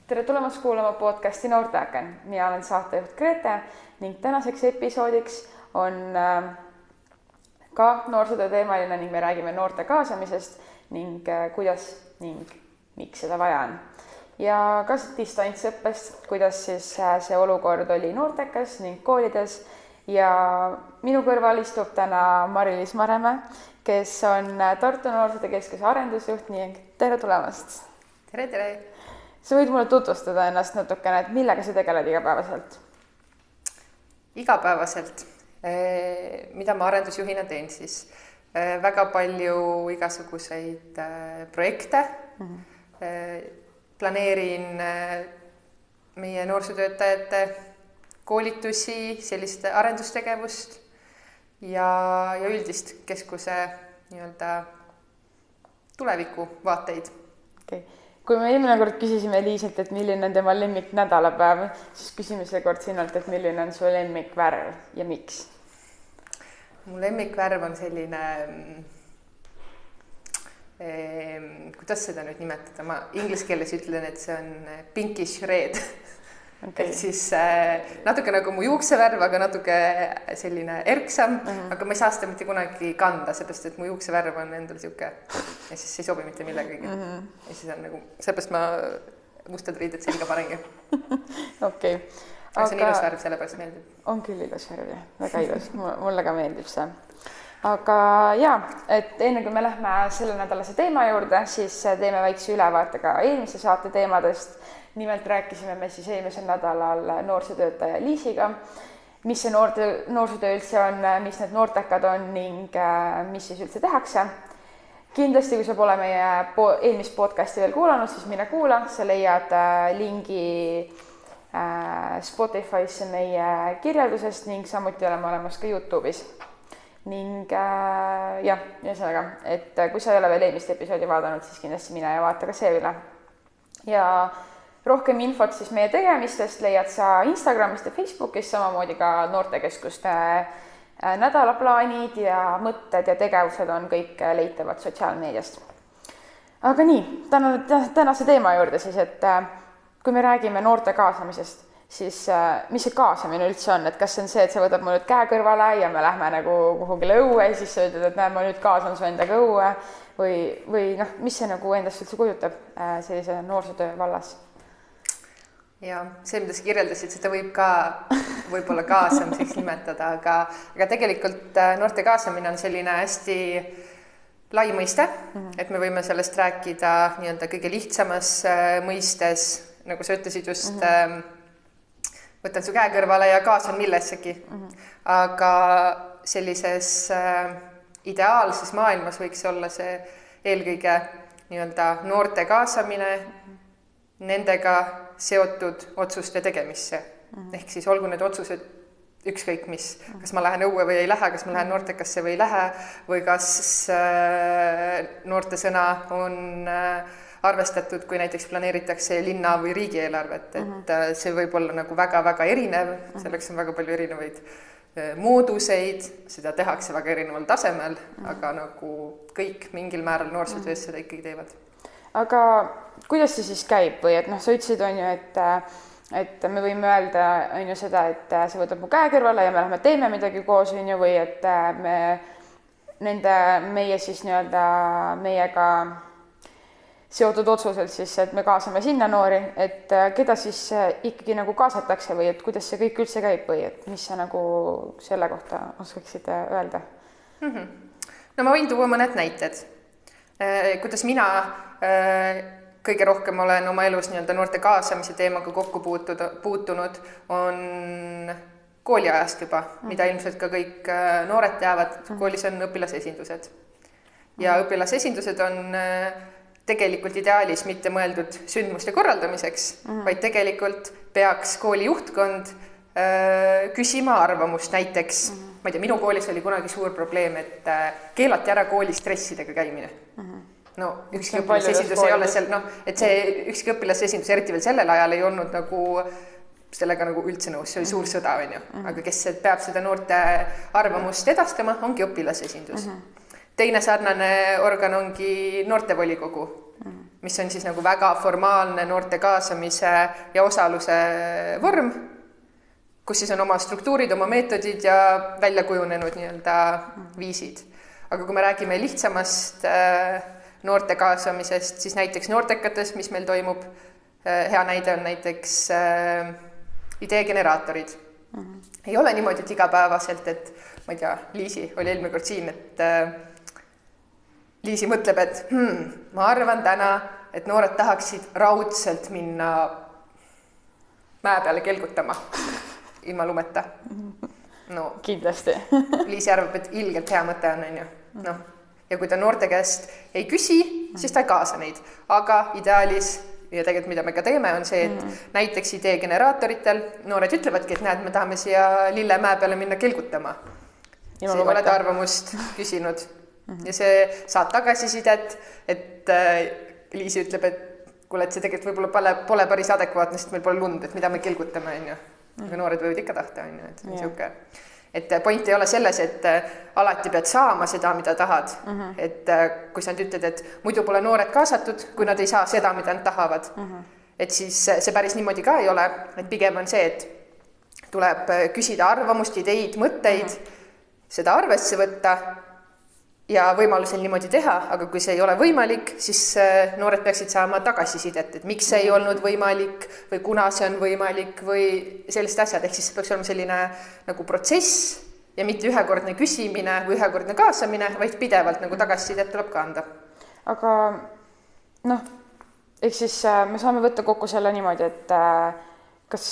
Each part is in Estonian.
Tere tulemast kuulama podcasti Noorteaken. Mina olen saatejuht Grete ning tänaseks episoodiks on ka noorsootöö teemaline ning me räägime noorte kaasamisest ning kuidas ning miks seda vaja on. Ja ka distantsõppest, kuidas siis see olukord oli noortekas ning koolides. Ja minu kõrval istub täna Mari-Liis Maremäe, kes on Tartu Noorsootöö Keskuse arendusjuht ning tere tulemast. Tere, tere! Sa võid mulle tutvustada ennast natukene, et millega sa tegeled igapäevaselt? Igapäevaselt, mida ma arendusjuhina teen siis? Väga palju igasuguseid projekte. Planeerin meie noorsootöötajate koolitusi, sellist arendustegevust ja üldist keskuse tuleviku vaateid. Okay. Kui me eelmine kord küsisime Liisilt, et milline on tema lemmik nädalapäev, siis küsime see kord sinult, et milline on su lemmikvärv ja miks? Mu lemmikvärv on selline, kuidas seda nüüd nimetada, ma inglise keeles ütlen, et see on pinkish red. Okay. Ehk siis natuke nagu mu juuksevärv, aga natuke selline erksam, aga ma ei saa seda mitte kunagi kanda, seepärast, et mu juuksevärv on endal siuke ja siis ei sobi mitte millegagi. Ja siis on nagu, seepärast ma mustad riided selga parengi. Okay. Aga see on ilus värv, sellepärast meeldib. On küll ilus värv, väga ilus, mulle ka meeldib see. Aga jaa, et enne kui me lähme selle nädalase teema juurde, siis teeme väikse ülevaate ka eelmise saate teemadest. Nimelt rääkisime me siis eelmisel nädalal noorsootöötaja Liisiga, mis see noorsootöö üldse on, mis need noortekad on ning mis siis üldse tehakse. Kindlasti, kui sa pole meie eelmist podcasti veel kuulanud, siis mine kuula, sa leiad lingi Spotify'sse meie kirjeldusest ning samuti oleme olemas ka YouTube'is. Ning jah, ühesõnaga, et kui sa ei ole veel eelmist episoodi vaadanud, siis kindlasti mine ja vaata ka see üle. Ja rohkem infot siis meie tegemistest leiad sa Instagramist ja Facebookist, samamoodi ka noortekeskuste nädalaplaanid ja mõtted ja tegevused on kõik leitavad sotsiaalmeediast. Aga nii, tänase teema juurde siis, et kui me räägime noorte kaasamisest, siis mis see kaasamine üldse on, et kas see on see, et sa võtad mu nüüd käe kõrvale ja me lähme nagu kuhugile õue ja siis sa ütled, et näed, ma nüüd kaasan su endaga õue või noh, mis see nagu endast üldse kujutab sellise noorsootöö vallas? Ja see, mida sa kirjeldasid, seda võib ka võib-olla kaasamiseks nimetada, aga tegelikult noorte kaasamine on selline hästi lai mõiste, et me võime sellest rääkida nii-öelda kõige lihtsamas mõistes, nagu sa ütlesid just, võtan su käe kõrvale ja kaasan millessegi. Aga sellises ideaalses maailmas võiks olla see eelkõige nii-öelda noorte kaasamine nendega seotud otsuste tegemisse. Ehk siis olgu need otsused ükskõik mis, kas ma lähen õue või ei lähe, kas ma lähen noortekasse või ei lähe, või kas noorte sõna on arvestatud, kui näiteks planeeritakse linna või riigieelarvet, et see võib olla nagu väga-väga erinev, selleks on väga palju erinevaid mooduseid, seda tehakse väga erineval tasemel, aga nagu kõik mingil määral noorsootöös seda ikkagi teevad. Aga kuidas see siis käib või et noh, sa ütlesid on ju, et me võime öelda on ju seda, et sa võtad mu käe kõrvale ja me lähme teeme midagi koos on ju, või et meie siis nii-öelda meiega seotud otsuselt siis, et me kaasame sinna noori, et keda siis ikkagi nagu kaasatakse või et kuidas see kõik üldse käib või et mis sa nagu selle kohta oskaksid öelda? No ma võin tuua mõned näited. Kuidas mina kõige rohkem olen oma elus nii-öelda noorte kaasamise teemaga kokku puutunud, on kooliajast juba, mida ilmselt ka kõik noored teavad, koolis on õpilasesindused. Ja õpilasesindused on tegelikult ideaalis mitte mõeldud sündmuste korraldamiseks, vaid tegelikult peaks kooli juhtkond küsima arvamust näiteks. Ma ei tea, minu koolis oli kunagi suur probleem, et keelati ära kooli stressidega käimine. No ükski õpilasesindus ei ole seal, et see ükski õpilasesindus, eriti veel sellel ajal ei olnud nagu sellega nagu üldse nõus, see oli suur sõda, aga kes peab seda noorte arvamust edastama, ongi õpilasesindus. Teine sarnane organ ongi noortevolikogu, mis on siis nagu väga formaalne noorte kaasamise ja osaluse vorm, kus siis on oma struktuurid, oma meetodid ja välja kujunenud nii-öelda viisid. Aga kui me räägime lihtsamast noorte kaasamisest, siis näiteks noortekates, mis meil toimub, hea näide on näiteks ideegeneraatorid. Ei ole niimoodi, et igapäevaselt, et ma ei tea, Liisi oli eelmine kord siin, et Liisi mõtleb, et ma arvan täna, et noored tahaksid raudselt minna mäe peale kelgutama ilma lumeta. No, kindlasti. Liisi arvab, et ilgelt hea mõte on ju. No, ja kui ta noorte käest ei küsi, siis ta ei kaasa neid. Aga ideaalis, ja tegelikult mida me ka teeme, on see, et näiteks ideegeneraatoritel noored ütlevadki, et näed, me tahame siia Lillemäe peale minna kelgutama. See oled arvamust küsinud. Ja see saad tagasisidet, et Liisi ütleb, et kuule, et see tegelikult võib-olla pole päris adekvaatne, sest meil pole lund, et mida me kelgutame, on ju. Aga noored võivad ikka tahta, on ju, et see on siuke. Et point ei ole selles, et alati pead saama seda, mida tahad. Et kui sa nüüd ütled, et muidu pole noored kaasatud, kui nad ei saa seda, mida nad tahavad. Et siis see päris niimoodi ka ei ole. Et pigem on see, et tuleb küsida arvamust, ideid, mõtteid, seda arvesse võtta ja võimalusel niimoodi teha, aga kui see ei ole võimalik, siis noored peaksid saama tagasisidet, et miks see ei olnud võimalik või kuna see on võimalik või sellised asjad, ehk siis peaks olema selline nagu protsess ja mitte ühekordne küsimine või ühekordne kaasamine, vaid pidevalt nagu tagasisidet tuleb ka anda. Aga noh, ehk siis me saame võtta kokku selle niimoodi, et kas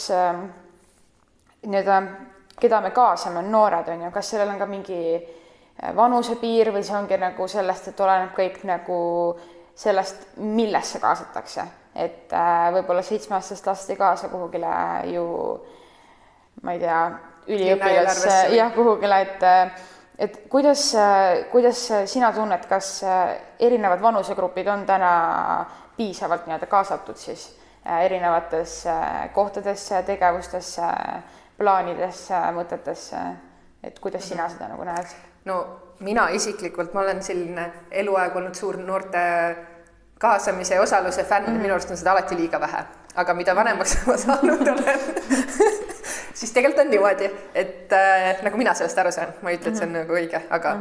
keda me kaasame, on noored, on ju, kas sellel on ka mingi vanusepiir või see ongi nagu sellest, et oleneb kõik nagu sellest, millesse kaasatakse. Et võib-olla 7-aastast last ei kaasa kuhugile ju, ma ei tea, üliõpilasse, jah, kuhugile, et kuidas sina tunned, kas erinevad vanusegrupid on täna piisavalt nii-öelda kaasatud siis erinevatesse kohtadesse, tegevustesse, plaanidesse, mõtetesse, et kuidas sina seda nagu näed? No mina isiklikult, ma olen selline eluaeg olnud suur noorte kaasamise ja osaluse fänn, minu arust on seda alati liiga vähe. Aga mida vanemaks ma saanud olen, siis tegelikult on niimoodi, et nagu mina sellest aru saan, ma ei ütle, et see on nagu õige, aga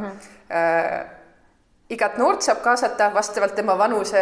igat noort saab kaasata vastavalt tema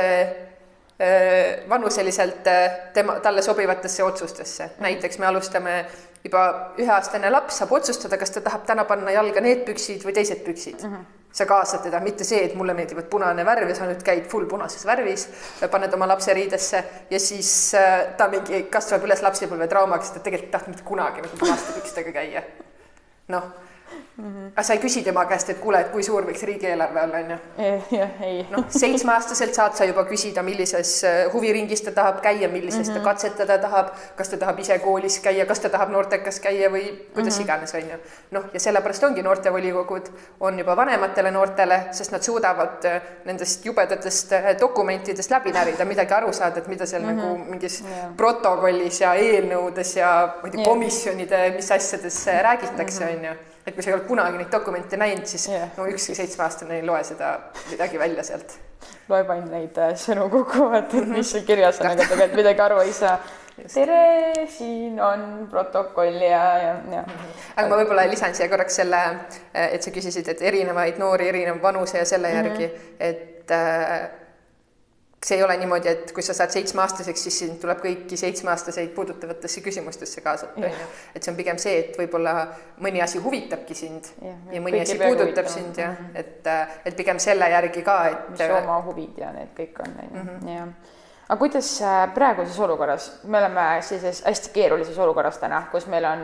vanuseliselt talle sobivatesse otsustesse. Näiteks me alustame juba 1-aastane laps saab otsustada, kas ta tahab täna panna jalga need püksid või teised püksid. Sa kaasad teda, mitte see, et mulle meeldivad punane värv ja sa nüüd käid full punases värvis, paned oma lapse riidesse ja siis ta mingi kasvab üles lapsipõlve traumaga, sest ta tegelikult tahtnud mitte kunagi nagu punaste pükstega käia. Noh, aga sa ei küsi tema käest, et kuule, et kui suur võiks riigieelarve olla, on ju? No, 7-aastaselt saad sa juba küsida, millises huviringis ta tahab käia, millises ta katsetada tahab, kas ta tahab ise koolis käia, kas ta tahab noortekas käia või kuidas iganes, on ju. Noh, ja sellepärast ongi noortevolikogud on juba vanematele noortele, sest nad suudavad nendest jubedatest dokumentidest läbi närida, midagi aru saada, et mida seal nagu mingis protokollis ja eelnõudes ja komisjonide, mis asjades räägitakse, on ju. Et kui sa ei ole kunagi neid dokumente näinud, siis no ükski 7-aastane ei loe seda midagi välja sealt. Loeb ainult neid sõnu kokku, et mis see kirjas on, aga tegelikult midagi aru ei saa. Tere, siin on protokolli ja. Aga ma võib-olla lisan siia korraks selle, et sa küsisid, et erinevaid noori, erineva vanuse ja selle järgi, et see ei ole niimoodi, et kui sa saad 7-aastaseks, siis siin tuleb kõiki 7-aastaseid puudutavatesse küsimustesse kaasata. Et see on pigem see, et võib-olla mõni asi huvitabki sind ja mõni asi puudutab sind. Ja. Et pigem selle järgi ka. Mis oma huvid ja need kõik on. Aga kuidas praeguses olukorras, me oleme sellises hästi keerulises olukorras täna, kus meil on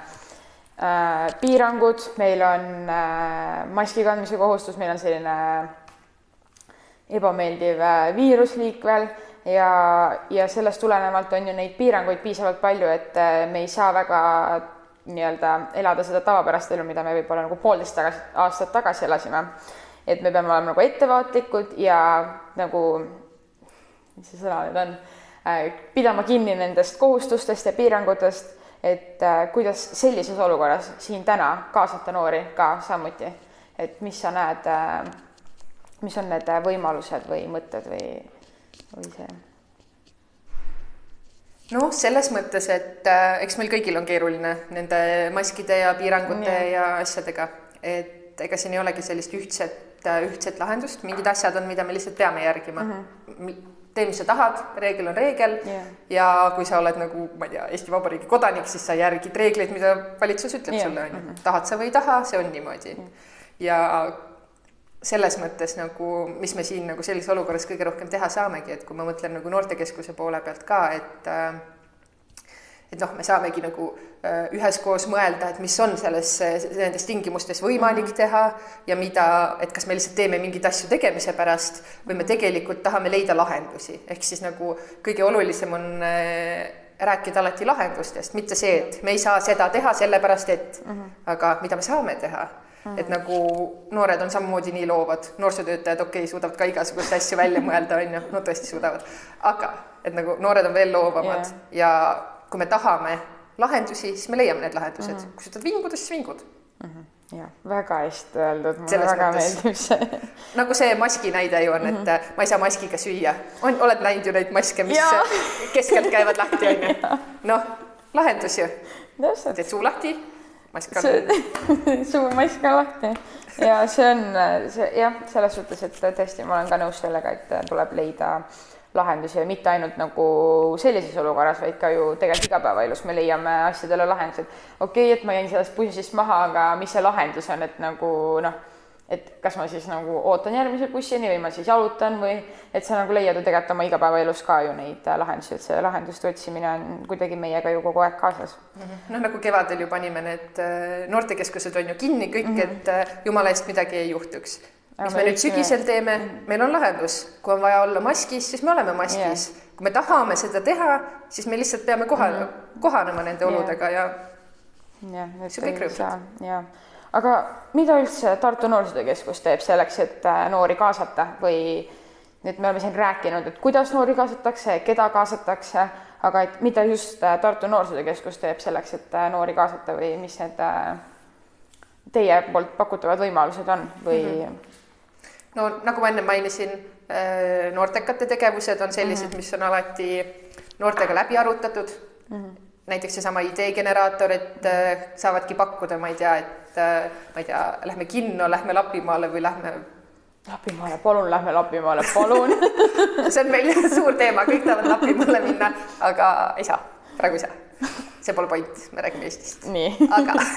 piirangud, meil on maski kandmise kohustus, meil on selline ebameeldiv viirusliik veel ja sellest tulenevalt on ju neid piiranguid piisavalt palju, et me ei saa väga nii-öelda elada seda tavapärast elu, mida me võib-olla nagu 1,5 aastat tagasi elasime. Et me peame olema nagu ettevaatlikud ja nagu, mis see sõna nüüd on, pidama kinni nendest kohustustest ja piirangutest, et kuidas sellises olukorras siin täna kaasata noori ka samuti, et mis sa näed, mis on need võimalused või mõtted või või see? Noh, selles mõttes, et eks meil kõigil on keeruline nende maskide ja piirangute ja asjadega, et ega siin ei olegi sellist ühtset lahendust, mingid asjad on, mida me lihtsalt peame järgima. Tee, mis sa tahad, reegel on reegel ja kui sa oled nagu, ma ei tea, Eesti Vabariigi kodanik, siis sa järgid reegleid, mida valitsus ütleb sulle. Tahad sa või ei taha, see on niimoodi. Ja selles mõttes nagu, mis me siin nagu sellises olukorras kõige rohkem teha saamegi, et kui ma mõtlen nagu noortekeskuse poole pealt ka, et noh, me saamegi nagu üheskoos mõelda, et mis on nendes tingimustes võimalik teha ja et kas me lihtsalt teeme mingeid asju tegemise pärast või me tegelikult tahame leida lahendusi. Ehk siis nagu kõige olulisem on rääkida alati lahendustest, mitte see, et me ei saa seda teha sellepärast, et aga mida me saame teha. Et nagu noored on samamoodi nii loovad, noorsootöötajad suudavad ka igasugust asju välja mõelda, on ju, no tõesti suudavad, aga et nagu noored on veel loovamad ja kui me tahame lahendusi, siis me leiame need lahendused. Kui sa tahad vinguda, siis vingud. Ja, väga hästi öeldud, mulle väga meeldib see. Nagu see maski näide ju on, et ma ei saa maskiga süüa. Oled näinud ju neid maske, mis keskelt käivad lahti, on ju. Noh, lahendus ju. Teed suu lahti. Suu mask on lahti ja see on jah, selles suhtes, et tõesti ma olen ka nõus sellega, et tuleb leida lahendusi ja mitte ainult nagu sellises olukorras, vaid ka ju tegelikult igapäevaelus me leiame asjadele lahendused. Okei, et ma jäin sellest bussist maha, aga mis see lahendus on, et nagu noh, et kas ma siis nagu ootan järgmise bussini või ma siis jalutan või et sa nagu leiad ju tegelikult oma igapäevaelus ka ju neid lahendusi, et see lahenduste otsimine on kuidagi meiega ju kogu aeg kaasas. Noh, nagu kevadel ju panime need noortekeskused on ju kinni kõik, et jumala eest midagi ei juhtuks. Mis me nüüd sügisel teeme, meil on lahendus. Kui on vaja olla maskis, siis me oleme maskis. Kui me tahame seda teha, siis me lihtsalt peame kohanema nende oludega ja see kõik rõõmsad. Aga mida üldse Tartu Noorsootöökeskus teeb selleks, et noori kaasata või nüüd me oleme siin rääkinud, et kuidas noori kaasatakse, keda kaasatakse, aga et mida just Tartu Noorsootöökeskus teeb selleks, et noori kaasata või mis need teie poolt pakutavad võimalused on või? No nagu ma enne mainisin, noortekate tegevused on sellised, mis on alati noortega läbi arutatud. Näiteks seesama ideegeneraator, et saavadki pakkuda, ma ei tea, lähme kinno, lähme Lapimaale või lähme... Lapimaale, palun, lähme Lapimaale, palun. See on meil suur teema, kõik tahavad Lapimaale minna, aga ei saa, praegu ei saa. See pole point, me räägime Eestist. Nii.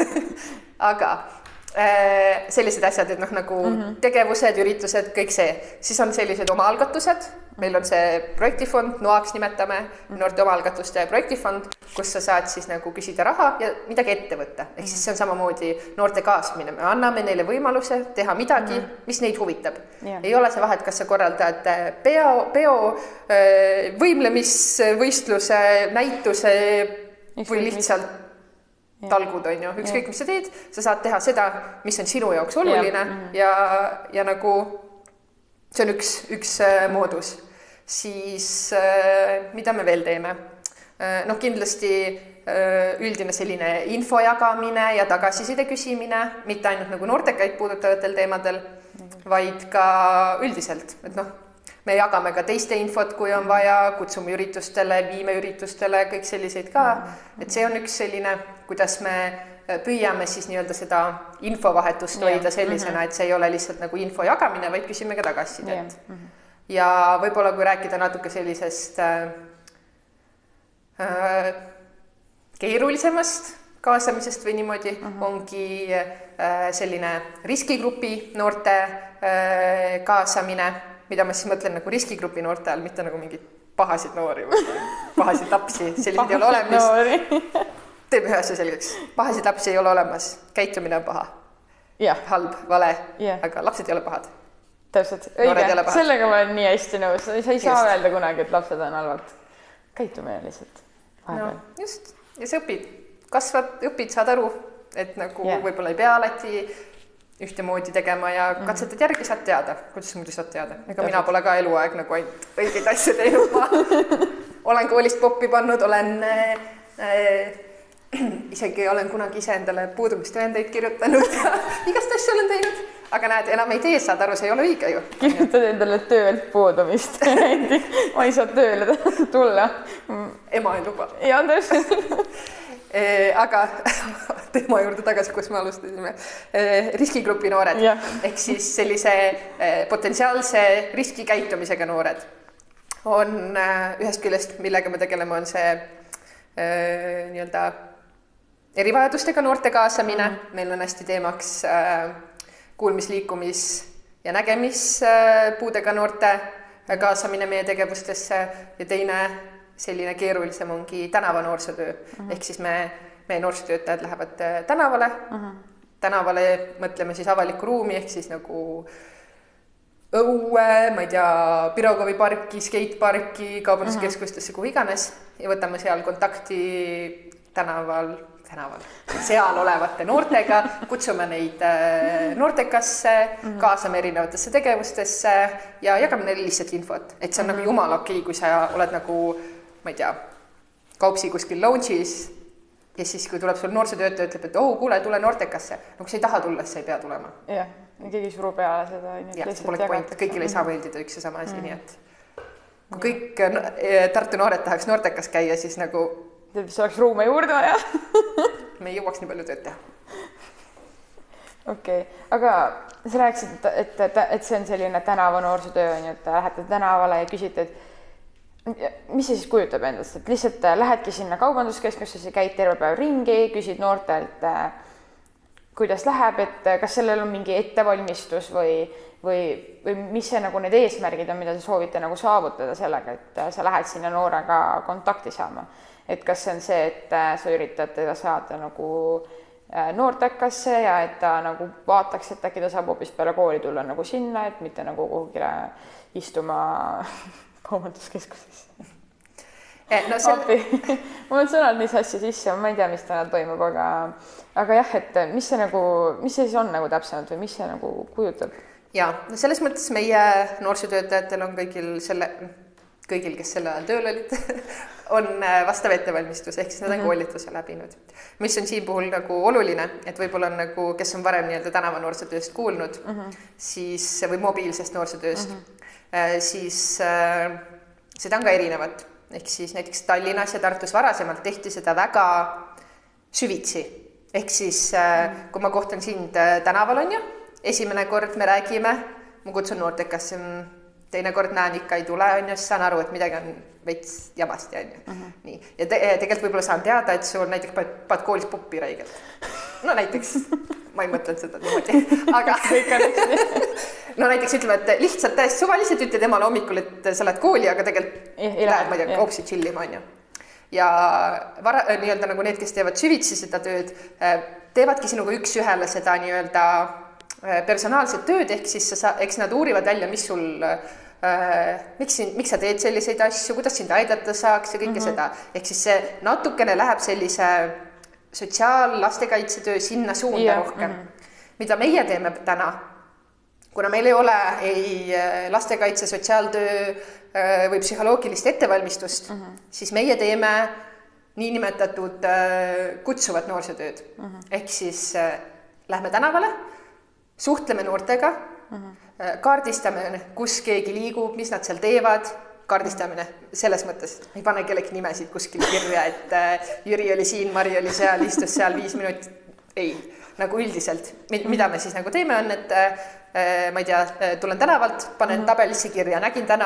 Aga sellised asjad, et noh, nagu tegevused, üritused, kõik see. Siis on sellised omaalgatused. Meil on see projektifond, NOAKS nimetame, noorte omaalgatuste projektifond, kus sa saad siis nagu küsida raha ja midagi ette võtta. Ehk siis see on samamoodi noorte kaasamine. Me anname neile võimaluse teha midagi, mis neid huvitab. Ei ole see vahet, kas sa korraldad peo võimlemisvõistluse, näituse või lihtsalt talgud on ju, ükskõik mis sa teed, sa saad teha seda, mis on sinu jaoks oluline ja nagu see on üks moodus. Siis mida me veel teeme? Noh, kindlasti üldine selline info jagamine ja tagasiside küsimine, mitte ainult nagu noortekaid puudutavatel teemadel, vaid ka üldiselt, et noh, me jagame ka teiste infot, kui on vaja, kutsume üritustele, viime üritustele, kõik selliseid ka, et see on üks selline, kuidas me püüame siis nii-öelda seda infovahetust hoida sellisena, et see ei ole lihtsalt nagu info jagamine, vaid küsime ka tagasisidet. Ja võib-olla kui rääkida natuke sellisest keerulisemast kaasamisest või niimoodi, ongi selline riskigrupi noorte kaasamine, mida ma siis mõtlen nagu riskigrupi noorte all, mitte nagu mingid pahasid noori või pahasid lapsi, sellised ei ole olemas. Teeme ühe asja selgeks. Pahasid lapsi ei ole olemas. Käitumine on paha. Halb, vale, aga lapsed ei ole pahad. Täpselt, õige. Sellega ma olen nii hästi nõus. Sa ei saa öelda kunagi, et lapsed on halvad. Käitumine lihtsalt. No, just. Ja sa õpid. Kasvad, õpid, saad aru, et nagu võib-olla ei pea alati ühtemoodi tegema ja katsetad järgi saad teada. Kuidas muidu saad teada? Ega mina pole ka eluaeg nagu ainult õigeid asju teinud. Ma olen koolist poppi pannud, olen isegi olen kunagi ise endale puudumistõendeid kirjutanud ja igast asju olen teinud, aga näed, enam ei tee, saad aru, see ei ole õige ju. Kirjutad endale töölt puudumist. Ma ei saa tööle tulla. Ema ei luba. Ja täpselt. Aga teema juurde tagasi, kus me alustasime. Riskigrupi noored. Ehk siis sellise potentsiaalse riskikäitumisega noored on ühest küljest, millega me tegeleme, on see nii-öelda erivajadustega noorte kaasamine. Meil on hästi teemaks kuulmis-liikumis ja nägemispuudega noorte kaasamine meie tegevustesse ja teine selline keerulisem ongi tänava noorsootöö. Ehk siis meie noorsootöötajad lähevad tänavale. Tänavale mõtleme siis avalikku ruumi, ehk siis nagu õue, ma ei tea, Pirogovi parki, skateparki, kaubanduskeskustesse, kuhu iganes ja võtame seal kontakti tänaval, seal olevate noortega, kutsume neid noortekasse, kaasame erinevatesse tegevustesse ja jagame neile lihtsalt infot. Et see on nagu jumala okei, kui sa oled nagu, ma ei tea, kaupsi kuskil lounge'is ja siis, kui tuleb sul noorsootöötaja, ütleb, et kuule, tule noortekasse. No kui sa ei taha tulla, siis sa ei pea tulema. Jah, keegi suru peale seda. Jah, see pole point, kõigil ei saa meeldida üks ja sama asi, nii et kui kõik Tartu noored tahaks noortekas käia, siis nagu see oleks ruume juurde vaja. Me ei jõuaks nii palju tööd teha. Okei, aga sa rääkisid, et see on selline tänava noorsootöö, et lähete tänavale ja küsite, et mis see siis kujutab endast, et lihtsalt lähedki sinna kaubanduskeskusesse, käid terve päev ringi, küsid noortelt, kuidas läheb, et kas sellel on mingi ettevalmistus või mis see nagu need eesmärgid on, mida te soovite nagu saavutada sellega, et sa lähed sinna noorega kontakti saama. Et kas see on see, et sa üritad teda saada nagu noortekasse ja et ta nagu vaataks, et äkki ta saab hoopis peale kooli tulla nagu sinna, et mitte nagu kuhugile istuma kaubanduskeskuses. No Ma olen sõnad nii sassi sisse, ma ei tea, mis täna toimub, aga jah, et mis see siis on nagu täpsemalt või mis see nagu kujutab? Ja, selles mõttes meie noorsootöötajatel on kõigil, kes selle ajal tööl olid, on vastav ettevalmistus, ehk siis nad on koolituse läbinud. Mis on siin puhul nagu oluline, et võib-olla on nagu, kes on varem nii-öelda tänava noorsootööst kuulnud, siis, või mobiilsest noorsootööst, siis seda on ka erinevat. Ehk siis näiteks Tallinnas ja Tartus varasemalt tehti seda väga süvitsi. Ehk siis, kui ma kohtan sind tänaval on ju, esimene kord me räägime, ma kutsun noortekasse, teine kord näen ikka ei tule, on ju, siis saan aru, et midagi on veits jamasti, on ju. Nii. Ja tegelikult võib-olla saan teada, et sul näiteks paad koolis puppi räigelt. No näiteks, ma ei mõtlenud seda niimoodi, aga no näiteks ütleme, et lihtsalt täiesti suvaliselt ütled emale hommikul, et sa lähed kooli, aga tegelikult lähed, ma ei tea, kaupsi chillima, on ju. Ja nii-öelda nagu need, kes teevad süvitsi seda tööd, teevadki sinuga üks-ühele seda nii-öelda personaalset tööd, ehk siis eks nad uurivad välja, mis sul, miks sa teed selliseid asju, kuidas sind aidata saaks ja kõike seda. Ehk siis see natukene läheb sellise sotsiaal-lastekaitsetöö sinna suunda rohkem. Mida meie teeme täna, kuna meil ei ole ei lastekaitse, sotsiaaltöö või psühholoogilist ettevalmistust, siis meie teeme niinimetatud kutsuvat noorsootööd. Ehk siis lähme tänavale, suhtleme noortega, kaardistame, kus keegi liigub, mis nad seal teevad, kaardistamine selles mõttes. Ei pane kellegi nimesid kuskil kirja, et Jüri oli siin, Mari oli seal, istus seal 5 minutit. Ei, nagu üldiselt. Mida me siis nagu teeme on, et ma ei tea, tulen tänavalt, panen tabelisse kirja, nägin täna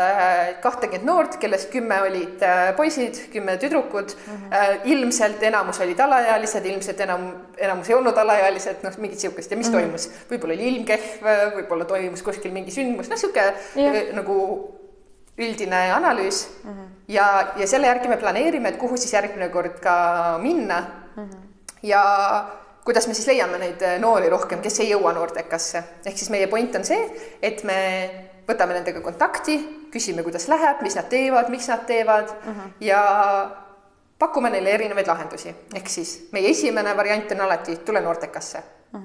20 noort, kellest 10 olid poisid, 10 tüdrukud, ilmselt enamus olid alaealised, ilmselt enamus ei olnud alaealised, noh, mingid siukest ja mis toimus. Võib-olla oli ilmkehv, võib-olla toimus kuskil mingi sündmus, noh, siuke nagu üldine analüüs ja selle järgi me planeerime, et kuhu siis järgmine kord ka minna ja kuidas me siis leiame neid noori rohkem, kes ei jõua noortekasse. Ehk siis meie point on see, et me võtame nendega kontakti, küsime, kuidas läheb, mis nad teevad, miks nad teevad ja pakume neile erinevaid lahendusi. Ehk siis meie esimene variant on alati tule noortekasse.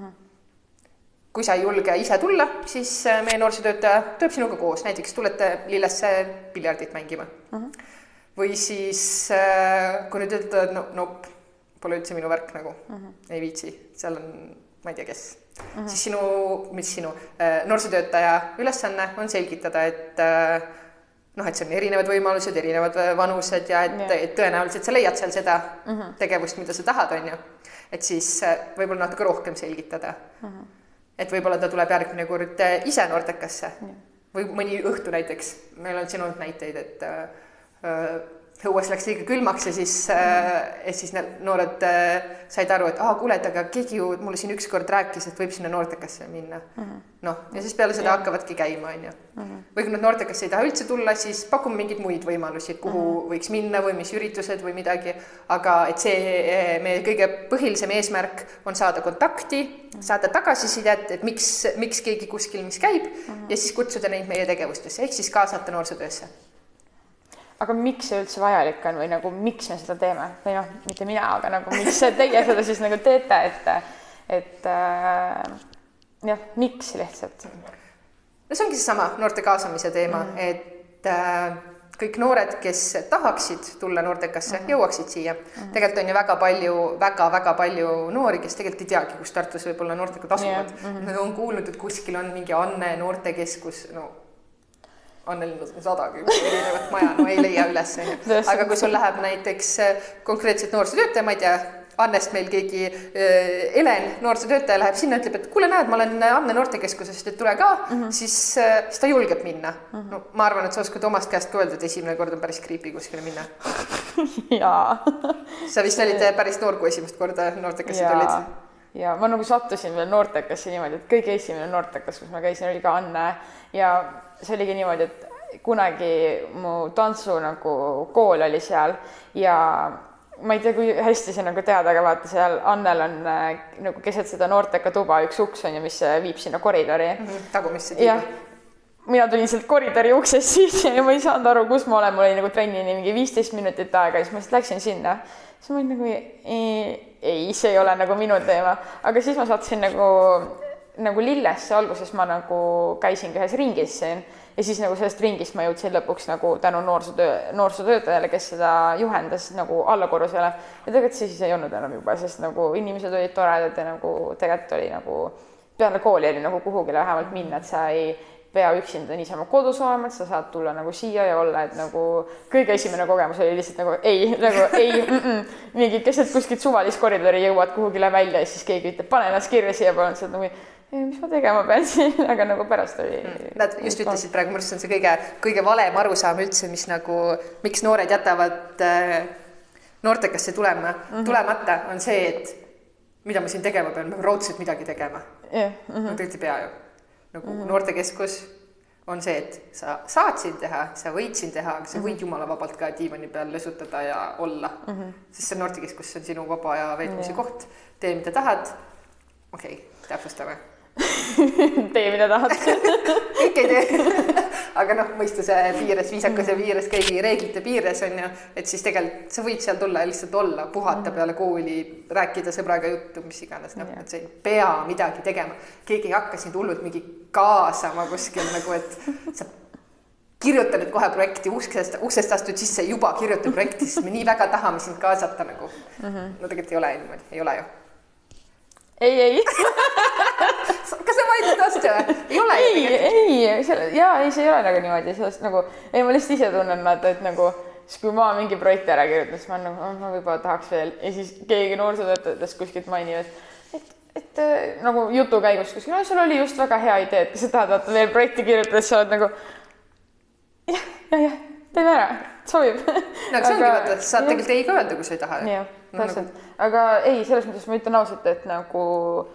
Kui sa ei julge ise tulla, siis meie noorsootöötaja tuleb sinuga koos. Näiteks tulete lillesse piljardit mängima. Või siis, kui nüüd ütled, no pole üldse minu värk nagu, ei viitsi, seal on, ma ei tea kes, siis noorsootöötaja ülesanne on selgitada, et et see on erinevad võimalused, erinevad vanused ja et tõenäoliselt sa leiad seal seda tegevust, mida sa tahad, on ju. Et siis võib-olla natuke rohkem selgitada. Et võib-olla ta tuleb järgmine kord ise noortekasse. Või mõni õhtu näiteks. Meil on siin olnud näiteid, et õues läks liiga külmaks ja siis noored said aru, et kuule, aga keegi ju mulle siin ükskord rääkis, et võib sinna noortekasse minna. Ja siis peale seda hakkavadki käima, on ju. Või kui nad noortekasse ei taha üldse tulla, siis pakume mingeid muid võimalusi, kuhu võiks minna või mis üritused või midagi. Aga et meie kõige põhilisem eesmärk on saada kontakti, saada tagasisidet, et miks keegi kuskil, mis käib ja siis kutsuda neid meie tegevustesse, ehk siis kaasata noorsootöösse. Aga miks see üldse vajalik on või nagu miks me seda teeme? Või mitte mina, aga nagu miks teie seda siis nagu teete, et miks lihtsalt? No see ongi seesama noorte kaasamise teema, et kõik noored, kes tahaksid tulla noortekasse, jõuaksid siia. Tegelikult on ju väga palju noori, kes tegelikult ei teagi, kus Tartus võib-olla noortekad asuvad. Nad on kuulnud, et kuskil on mingi Anne noortekeskus, Annel on 100 erinevat maja, ei leia üles. Aga kui sul läheb näiteks konkreetselt noorsootöötaja, ma ei tea, Annest meil keegi, Helen, noorsootöötaja läheb sinna, ütleb, et kuule näed, ma olen Anne noortekeskusest, et tule ka, siis ta julgeb minna. Ma arvan, et sa oskad omast käest öelda, et esimene kord on päris creepy kuskile minna. Jaa. Sa vist olid päris noor, kui esimest korda noortekasse tulid. Ja ma nagu sattusin veel noortekasse niimoodi, et kõige esimene noortekas, kus ma käisin, oli ka Anne ja see oligi niimoodi, et kunagi mu tantsu nagu kool oli seal ja ma ei tea, kui hästi see nagu teada, aga vaata seal Annel on nagu keset seda noorteka tuba üks uks on ja mis viib sinna koridori. Tagumisse tiiba. Mina tulin sealt koridori uksest siis ja ma ei saanud aru, kus ma olen, mul oli nagu trennini mingi 15 minutit aega ja siis ma läksin sinna. Siis ma olin nagu, ei, see ei ole nagu minu teema. Aga siis ma sattusin nagu Lillesse, alguses ma nagu käisingi ühes ringis siin ja siis nagu sellest ringist ma jõudsin lõpuks nagu tänu noorsootöötajale, kes seda juhendas nagu allakorrusele. Ja tegelikult siis ei olnud enam juba, sest nagu inimesed olid toredad ja nagu tegelikult oli nagu peale kooli oli nagu kuhugile vähemalt minna, et sa ei pea üksinda niisama kodus olema, et sa saad tulla nagu siia ja olla, et nagu kõige esimene kogemus oli lihtsalt nagu ei, mingi keset kuskilt suvalist koridori jõuad kuhugile välja ja siis keegi ütleb, pane ennast kirja siia, palun, sa nagu mis ma tegema pean siin, aga nagu pärast oli. Nad just ütlesid praegu, minu arust on see kõige valem arusaam üldse, mis nagu, miks noored jätavad noortekasse tulemata, on see, et mida ma siin tegema pean, ma raudselt midagi tegema. Ma tegelikult ei pea ju. Nagu noortekeskus on see, et sa saad siin teha, sa võid siin teha, aga sa võid jumala vabalt ka diivani peal lõsutada ja olla. Sest see noortekeskus on sinu vaba ja veetmise koht. Tee, mida tahad. Okei, täpsustame. Tee, mida tahad. Kõik ei tee. Aga mõistuse piires, viisakuse piires, kõigi reeglite piires on ju, et siis tegelikult sa võid seal tulla ja lihtsalt olla, puhata peale kooli, rääkida sõbraga juttu, mis iganes, et sa ei pea midagi tegema. Keegi ei hakka sind hullult mingi kaasama kuskil nagu, et sa kirjuta nüüd kohe projekti, uksest astud sisse, juba kirjuta projekti, sest me nii väga tahame sind kaasata nagu. No tegelikult ei ole niimoodi, ei ole ju. Ei. Kas sa vaidled vastu? Ei ole ju tegelikult. See ei ole nagu niimoodi. Ma lihtsalt ise tunnen, et nagu, kui ma mingi projekti ära kirjutan, siis ma võib-olla tahaks veel. Ja siis keegi noorsootöötajatest kuskilt mainivad, et nagu jutu käigus kuskil, sul oli just väga hea idee, et kui sa tahad veel projekti kirjutada, sa oled nagu jah, teeme ära, sobib. No see ongi vaata, saad tegelikult ei ka öelda, kui sa ei taha. Jah, täpselt. Aga ei, selles mõttes ma ütlen ausalt, et nagu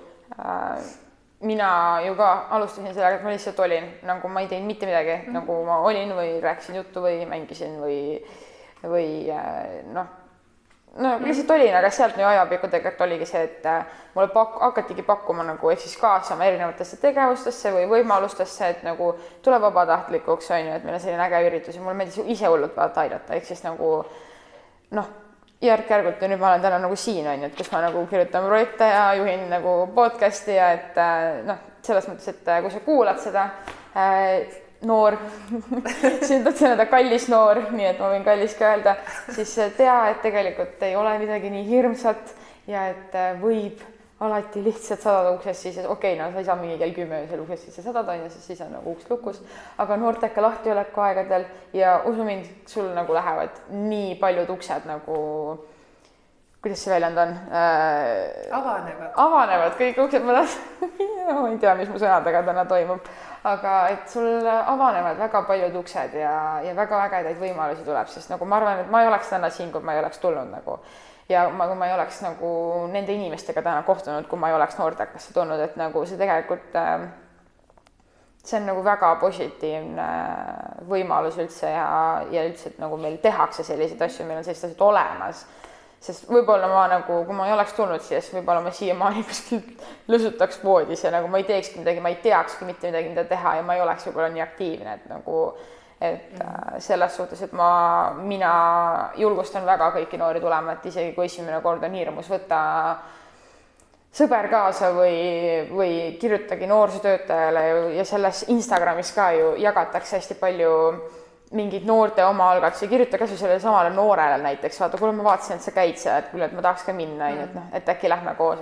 mina ju ka alustasin sellega, et ma lihtsalt olin, nagu ma ei teinud mitte midagi, nagu ma olin või rääkisin juttu või mängisin või lihtsalt olin, aga sealt nüüd ajapikku tegelikult oligi see, et mulle hakatigi pakkuma nagu ehk siis kaasama erinevatesse tegevustesse või võimalustesse, et nagu tule vabatahtlikuks, on ju, et meil on selline äge üritus ja mulle meeldis ise hullult vaata aidata, ehk siis nagu järk-järgult ja nüüd ma olen täna nagu siin, on ju, et kus ma nagu kirjutan projekte ja juhin nagu podcasti ja et selles mõttes, et kui sa kuulad seda noor, siin tahad sõnada kallis noor, nii et ma võin kallis ka öelda, siis tea, et tegelikult ei ole midagi nii hirmsat ja et võib alati lihtsalt sadad uksest siis, et okei, no sa ei saa mingi kell 10 öösel uksest sisse sadada ja siis on nagu uks lukus, aga noorteka lahtioleku aegadel ja usu mind, sul nagu lähevad nii paljud uksed nagu, kuidas see väljend on? Avanevad kõik uksed, ma ei tea, mis mu sõnadega täna toimub, aga et sul avanevad väga paljud uksed ja väga ägedaid võimalusi tuleb, sest nagu ma arvan, et ma ei oleks täna siin, kui ma ei oleks tulnud nagu ja kui ma ei oleks nagu nende inimestega täna kohtunud, kui ma ei oleks noortekasse tulnud, et nagu see tegelikult, see on nagu väga positiivne võimalus üldse ja üldse, et nagu meil tehakse selliseid asju, meil on sellised asjad olemas, sest võib-olla ma nagu, kui ma ei oleks tulnud siia, siis võib-olla ma siiamaani kuskil lõsutaks voodis ja nagu ma ei teekski midagi, ma ei teakski mitte midagi, mida teha ja ma ei oleks võib-olla nii aktiivne, et nagu selles suhtes, et mina julgustan väga kõiki noori tulema, et isegi kui esimene kord on hirmus, võtta sõber kaasa või kirjutagi noorsootöötajale ja selles Instagramis ka ju jagatakse hästi palju mingid noorte omaalgatusi, kirjuta kas või sellele samale noorele näiteks, vaata, kuule ma vaatasin, et sa käid seal, et kuule, et ma tahaks ka minna, et noh, et äkki lähme koos,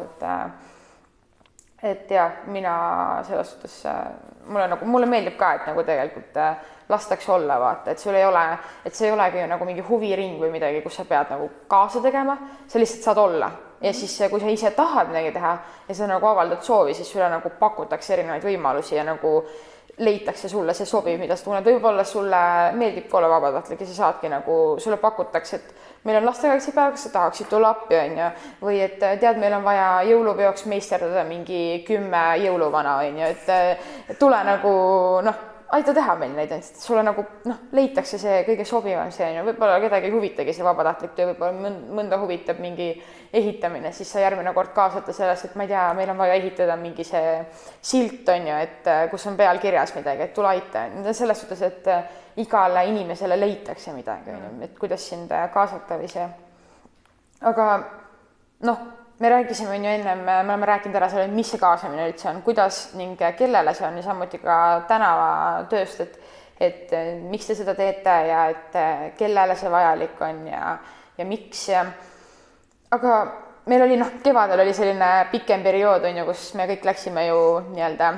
et jah, mina selles suhtes, mulle meeldib ka, et nagu tegelikult lastakse olla, vaata, et sul ei ole, et see ei olegi ju nagu mingi huviring või midagi, kus sa pead nagu kaasa tegema, sa lihtsalt saad olla ja siis, kui sa ise tahad midagi teha ja sa nagu avaldad soovi, siis sulle nagu pakutakse erinevaid võimalusi ja nagu leitakse sulle see sobiv, mida sa tunned, võib-olla sulle meeldib olla vabatahtlik ja sa saadki nagu, sulle pakutakse, et meil on lastekaitsepäev, kas sa tahaksid tulla appi, on ju, või et tead, meil on vaja jõulupeoks meisterdada mingi 10 jõuluvana, on ju, et tule nagu, noh, aita teha meil neid, et sulle nagu, noh, leitakse see kõige sobivam see, on ju, võib-olla kedagi ei huvitagi see vabatahtlik töö, võib-olla mõnda huvitab mingi ehitamine, siis sa järgmine kord kaasata selles, et ma ei tea, meil on vaja ehitada mingi see silt, on ju, et kus on peal kirjas midagi, et tule aita, selles suhtes, et igale inimesele leitakse midagi, on ju, et kuidas sind kaasata või see. Aga noh, me rääkisime ju ennem, me oleme rääkinud ära selle, mis see kaasamine üldse on, kuidas ning kellele see on ja samuti ka tänavatööst, et miks te seda teete ja et kellele see vajalik on ja miks. Aga meil oli, noh, kevadel oli selline pikem periood, on ju, kus me kõik läksime ju nii-öelda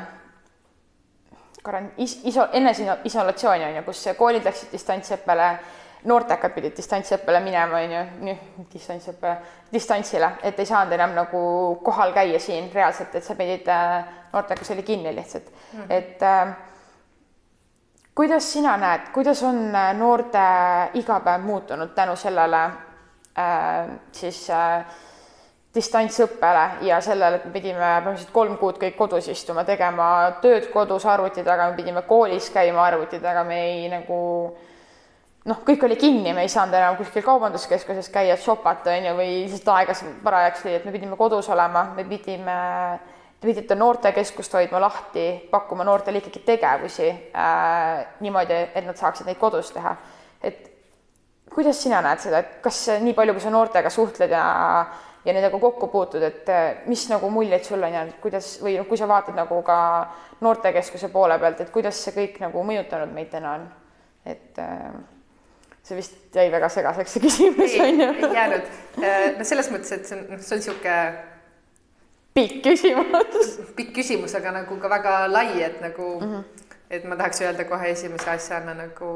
enne isolatsiooni, on ju, kus koolid läksid distantsõppele, noortekad pidid distantsõppele minema, on ju, distantsile, et ei saanud enam nagu kohal käia siin reaalselt, et sa pidid, noortekas oli kinni lihtsalt. Et kuidas sina näed, kuidas on noorte igapäev muutunud tänu sellele siis distantsõppele ja sellele, et me pidime 3 kuud kõik kodus istuma, tegema tööd kodus arvuti taga, me pidime koolis käima arvuti taga, me ei nagu noh, kõik oli kinni, me ei saanud enam kuskil kaubanduskeskuses käia, shopata, on ju, või lihtsalt aegas parajaks oli, et me pidime kodus olema, me pidite noortekeskust hoidma lahti, pakkuma noortele ikkagi tegevusi niimoodi, et nad saaksid neid kodus teha. Et kuidas sina näed seda, et kas nii palju, kui sa noortega suhtled ja nendega kokku puutud, et mis nagu muljeid sulle on jäänud, kuidas, või kui sa vaatad nagu ka noortekeskuse poole pealt, et kuidas see kõik nagu mõjutanud meid täna on, et see vist jäi väga segaseks see küsimus, on ju? Ei jäänud. No selles mõttes, et see on siuke pikk küsimus, aga nagu ka väga lai, et nagu, et ma tahaks öelda kohe esimese asjana nagu,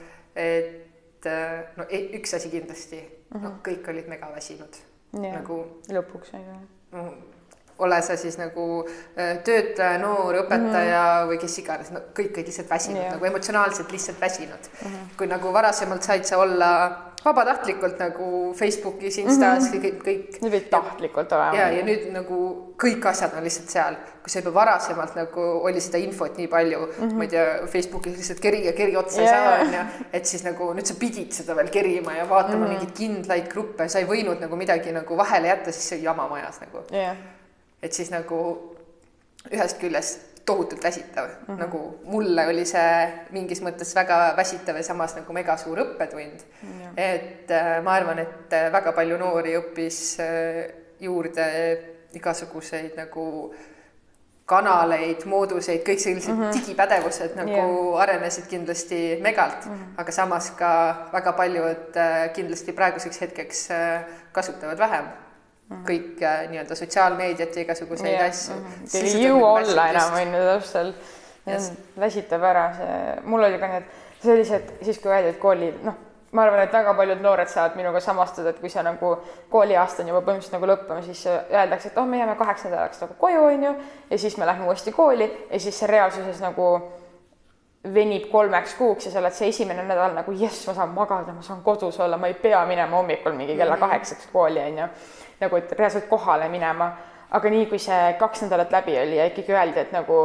et no üks asi kindlasti, no kõik olid mega väsinud. Nagu lõpuks, on ju. Ole sa siis nagu töötaja, noor, õpetaja või kes iganes, no kõik olid lihtsalt väsinud, nagu emotsionaalselt lihtsalt väsinud. Kui nagu varasemalt said sa olla vabatahtlikult nagu Facebookis, Instas, kõik. Nüüd võid tahtlikult olema. Ja nüüd nagu kõik asjad on lihtsalt seal, kui sa juba varasemalt nagu oli seda infot nii palju, ma ei tea, Facebookis lihtsalt keri otsa ei saa, ja, et siis nagu nüüd sa pidid seda veel kerima ja vaatama mingeid kindlaid gruppe, sa ei võinud nagu midagi nagu vahele jätta, siis see jama majas nagu. Et siis nagu ühest küljest tohutult väsitav, nagu mulle oli see mingis mõttes väga väsitav ja samas nagu mega suur õppetund. Et ma arvan, et väga palju noori õppis juurde igasuguseid nagu kanaleid, mooduseid, kõik sellised digipädevused nagu arenesid kindlasti megalt, aga samas ka väga paljud kindlasti praeguseks hetkeks kasutavad vähem. kõik nii-öelda sotsiaalmeediat ja igasuguseid asju. Ei jõua olla enam võinud õhtul. Väsitab ära see. Mul oli ka need sellised, siis kui öeldi, et kooli, ma arvan, et väga paljud noored saavad minuga samastada, et kui see nagu kooliaasta on juba põhimõtteliselt nagu lõppema, siis öeldakse, et me jääme 8 nädalaks nagu koju, on ju, ja siis me lähme uuesti kooli ja siis see reaalsuses nagu venib 3 kuuks ja sa oled see esimene nädal nagu jess, ma saan magada, ma saan kodus olla, ma ei pea minema hommikul mingi kella 8 kooli, on ju, nagu et reaalselt kohale minema, aga nii kui see 2 nädalat läbi oli ja ikkagi öeldi, et nagu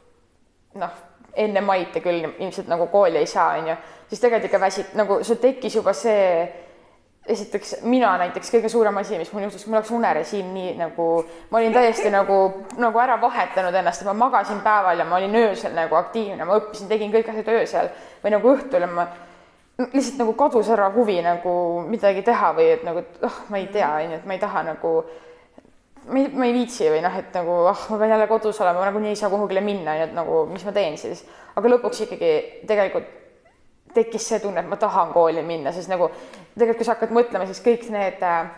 enne maite küll ilmselt nagu kooli ei saa, on ju, siis tegelikult ikka väsid, nagu sul tekkis juba see, esiteks mina näiteks kõige suurem asi, mis mul juhtus, mul oleks unerežiim nii nagu, ma olin täiesti nagu ära vahetanud ennast, ma magasin päeval ja ma olin öösel nagu aktiivne, ma õppisin, tegin kõik asjad öösel või nagu õhtul ja ma lihtsalt nagu kadus ära huvi nagu midagi teha või et nagu, ma ei tea, on ju, et ma ei taha nagu ma ei viitsi või et nagu, ma pean jälle kodus olema, ma nagu nii ei saa kuhugile minna, et nagu, mis ma teen siis. Aga lõpuks ikkagi tegelikult tekkis see tunne, et ma tahan kooli minna, siis nagu tegelikult, kui sa hakkad mõtlema, siis kõik need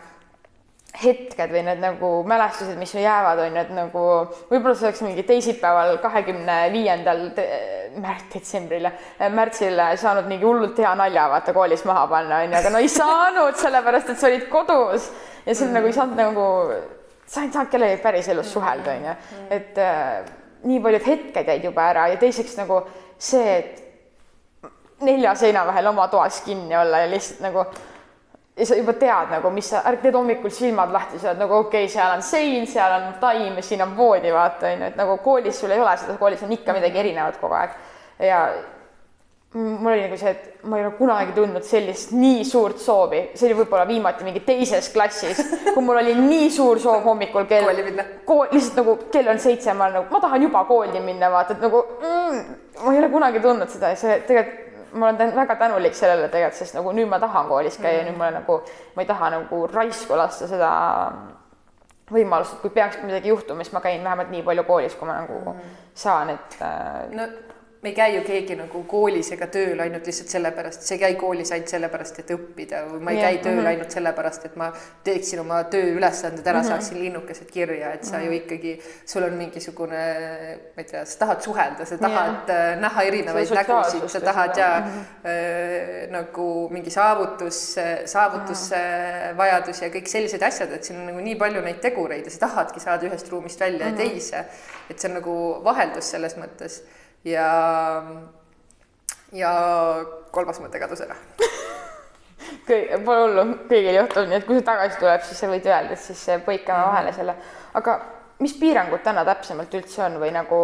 hetked või need nagu mälestused, mis jäävad, on et nagu võib-olla see oleks mingi teisipäeval 25. märtsil saanud mingi hullult hea nalja vaata koolis maha panna, on ju, aga ei saanud, sellepärast, et sa olid kodus ja see nagu ei saanud nagu sa ei saanud kellegi päris elus suhelda, on ju, et nii paljud hetked jäid juba ära ja teiseks nagu see, et 4 seina vahel oma toas kinni olla ja lihtsalt nagu ja sa juba tead nagu, mis sa, teed hommikul silmad lahti, sa oled nagu okei, seal on sein, seal on taim ja siin on voodi, vaata, on ju, et nagu koolis sul ei ole seda, koolis on ikka midagi erinevat kogu aeg ja mul oli nagu see, et ma ei ole kunagi tundnud sellist nii suurt soovi, see oli võib-olla viimati mingi 2. klassis, kui mul oli nii suur soov hommikul kooli minna. Lihtsalt nagu kell on 7, ma tahan juba kooli minna, vaata, et nagu ma ei ole kunagi tundnud seda ja see tegelikult ma olen väga tänulik sellele tegelikult, sest nagu nüüd ma tahan koolis käia ja nüüd ma nagu, ma ei taha nagu raisku lasta seda võimalust, et kui peaks midagi juhtuma, siis ma käin vähemalt nii palju koolis, kui ma nagu saan, et me ei käi ju keegi nagu koolis ega tööl ainult lihtsalt sellepärast, see ei käi koolis ainult sellepärast, et õppida või ma ei käi tööl ainult sellepärast, et ma teeksin oma tööülesanded ära, saaksin linnukesed kirja, et sa ju ikkagi, sul on mingisugune, ma ei tea, sa tahad suhelda, sa tahad näha erinevaid nägusid, sa tahad nagu mingi saavutusvajadus ja kõik sellised asjad, et siin on nagu nii palju neid tegureid ja sa tahadki saada ühest ruumist välja ja teise, et see on nagu vaheldus selles mõttes. Ja 3. mõte kadus ära. Pole hullu, kõigil juhtub, nii et kui see tagasi tuleb, siis sa võid öelda, et siis põikame vahele selle. Aga mis piirangud täna täpsemalt üldse on või nagu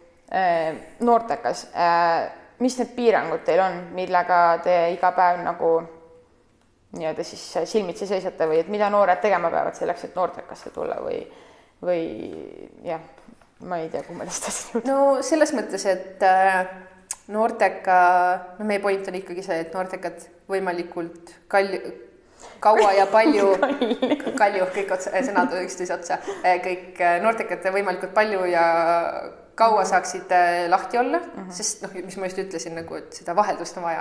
noortekas? Mis need piirangud teil on, millega te iga päev nagu nii-öelda siis silmitsi seisate või et mida noored tegema peavad selleks, et noortekasse tulla või jah? Ma ei tea, kui ma lihtsalt jõudnud. No selles mõttes, et noorteka, meie point on ikkagi see, et noortekad võimalikult kaua ja palju, kõik sõnad üksteise otsa, kõik noortekad võimalikult palju ja kaua saaksid lahti olla, sest mis ma just ütlesin, nagu, et seda vaheldust on vaja.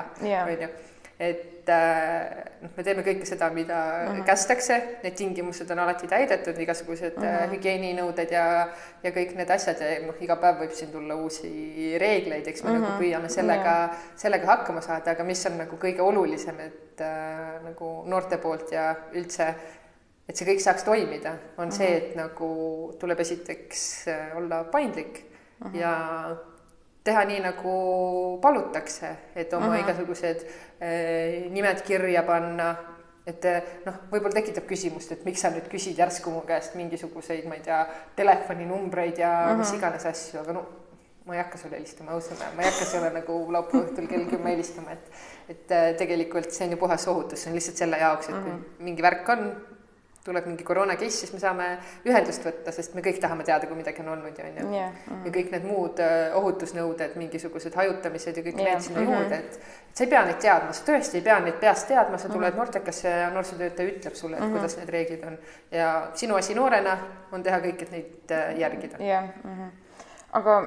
Et me teeme kõike seda, mida kästakse, need tingimused on alati täidetud, igasugused hügieeninõuded ja kõik need asjad ja iga päev võib siin tulla uusi reegleid, eks me nagu püüame sellega hakkama saada, aga mis on nagu kõige olulisem, et nagu noorte poolt ja üldse, et see kõik saaks toimida, on see, et nagu tuleb esiteks olla paindlik ja teha nii, nagu palutakse, et oma igasugused nimed kirja panna, et võib-olla tekitab küsimust, et miks sa nüüd küsid järsku mu käest mingisuguseid, ma ei tea, telefoninumbreid ja mis iganes asju, aga ma ei hakka sulle helistama, ausõna, ma ei hakka sulle nagu laupäeva õhtul kell 10 helistama, et tegelikult see on ju puhas ohutus, see on lihtsalt selle jaoks, et kui mingi värk on, tuleb mingi koroona case, siis me saame ühendust võtta, sest me kõik tahame teada, kui midagi on olnud ja kõik need muud ohutusnõuded, mingisugused hajutamised ja kõik need sinna juurde, et sa ei pea neid teadma, sa tõesti ei pea neid peast teadma, sa tuled noortekasse ja noorsootöötaja ütleb sulle, et kuidas need reeglid on ja sinu asi noorena on teha kõik, et neid järgida. Aga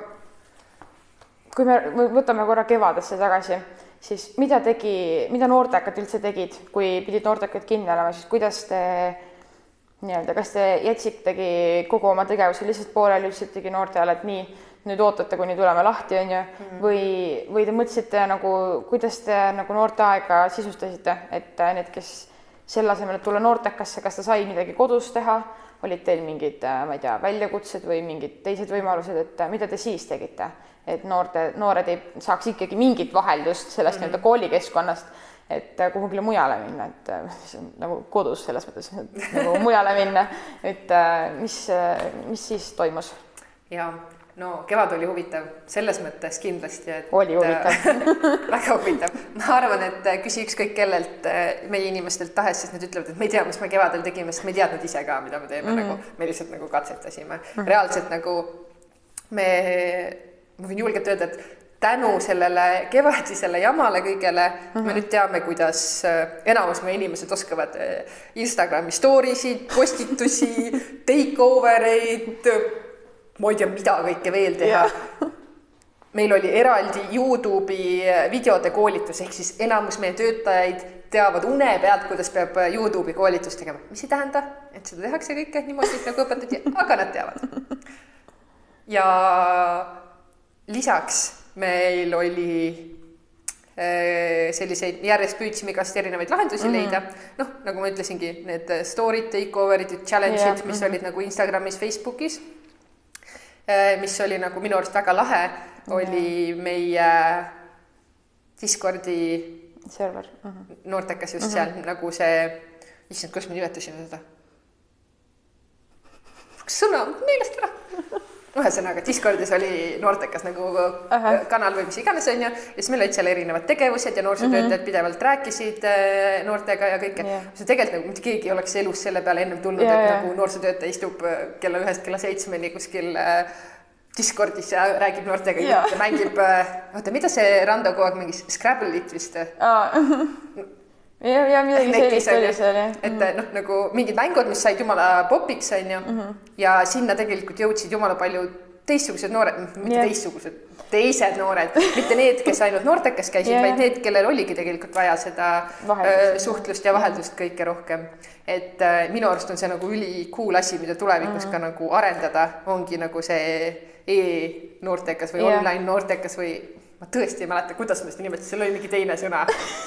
kui me võtame korra kevadesse tagasi, siis mida noortekad üldse tegid, kui pidid noortekad kinni olema, siis kuidas te nii-öelda, kas te jätsitegi kogu oma tegevuse lihtsalt pooleli, ütlesitegi noortele, et nii, nüüd ootate, kuni tuleme lahti, on ju, või te mõtlesite nagu, kuidas te nagu noorte aega sisustasite, et need, kes selle asemel, et tulla noortekasse, kas ta sai midagi kodus teha, olid teil mingid, ma ei tea, väljakutsed või mingid teised võimalused, et mida te siis tegite, et noored ei saaks ikkagi mingit vaheldust sellest nii-öelda koolikeskkonnast, et kuhugile mujale minna, et nagu kodus selles mõttes nagu mujale minna, et mis siis toimus? Ja, no kevad oli huvitav selles mõttes kindlasti, et oli huvitav. väga huvitav. Ma arvan, et küsi ükskõik kellelt meie inimestelt tahes, sest nad ütlevad, et me ei tea, mis me kevadel tegime, sest me ei teadnud ise ka, mida me teeme, nagu me lihtsalt nagu katsetasime. Reaalselt nagu ma võin julgelt öelda, et tänu sellele kevadisele jamale kõigele me nüüd teame, kuidas enamus meie inimesed oskavad Instagrami stories'id, postitusi, takeovereid, ma ei tea, mida kõike veel teha. Meil oli eraldi YouTube'i videode koolitus, ehk siis enamus meie töötajaid teavad une pealt, kuidas peab YouTube'i koolitust tegema. Mis ei tähenda, et seda tehakse kõike niimoodi, nagu õpetati, aga nad teavad. Ja lisaks meil oli selliseid, järjest püüdsime igast erinevaid lahendusi leida. Noh, nagu ma ütlesingi, need story takeoverid, challenge'id, mis olid nagu Instagramis, Facebookis, mis oli nagu minu arust väga lahe, oli meie Discordi server. Noortekas just seal nagu see, issand, kus me nimetasime seda? Sõna meelest ära. Ühesõnaga, Discordis oli noortekas nagu kanal või mis iganes on ja siis meil olid seal erinevad tegevused ja noorsootöötajad pidevalt rääkisid noortega ja kõike. See tegelikult nagu mitte keegi oleks elus selle peale ennem tulnud, et nagu noorsootöötaja istub kella 1 kella 7 kuskil Discordis ja räägib noortega ja mängib, oota, mida see Rando kogu aeg mängis? Scrabble'it vist? Ja midagi sellist oli seal, jah. Et noh, nagu mingid mängud, mis said jumala popiks, on ju, ja sinna tegelikult jõudsid jumala palju teistsugused noored, mitte teistsugused, teised noored, mitte need, kes ainult noortekas käisid, vaid need, kellel oligi tegelikult vaja seda suhtlust ja vaheldust kõike rohkem. Et minu arust on see nagu üli cool asi, mida tulevikus ka nagu arendada, ongi nagu see e-noortekas või online noortekas või ma tõesti ei mäleta, kuidas me seda nimetasin, seal oli mingi teine sõna.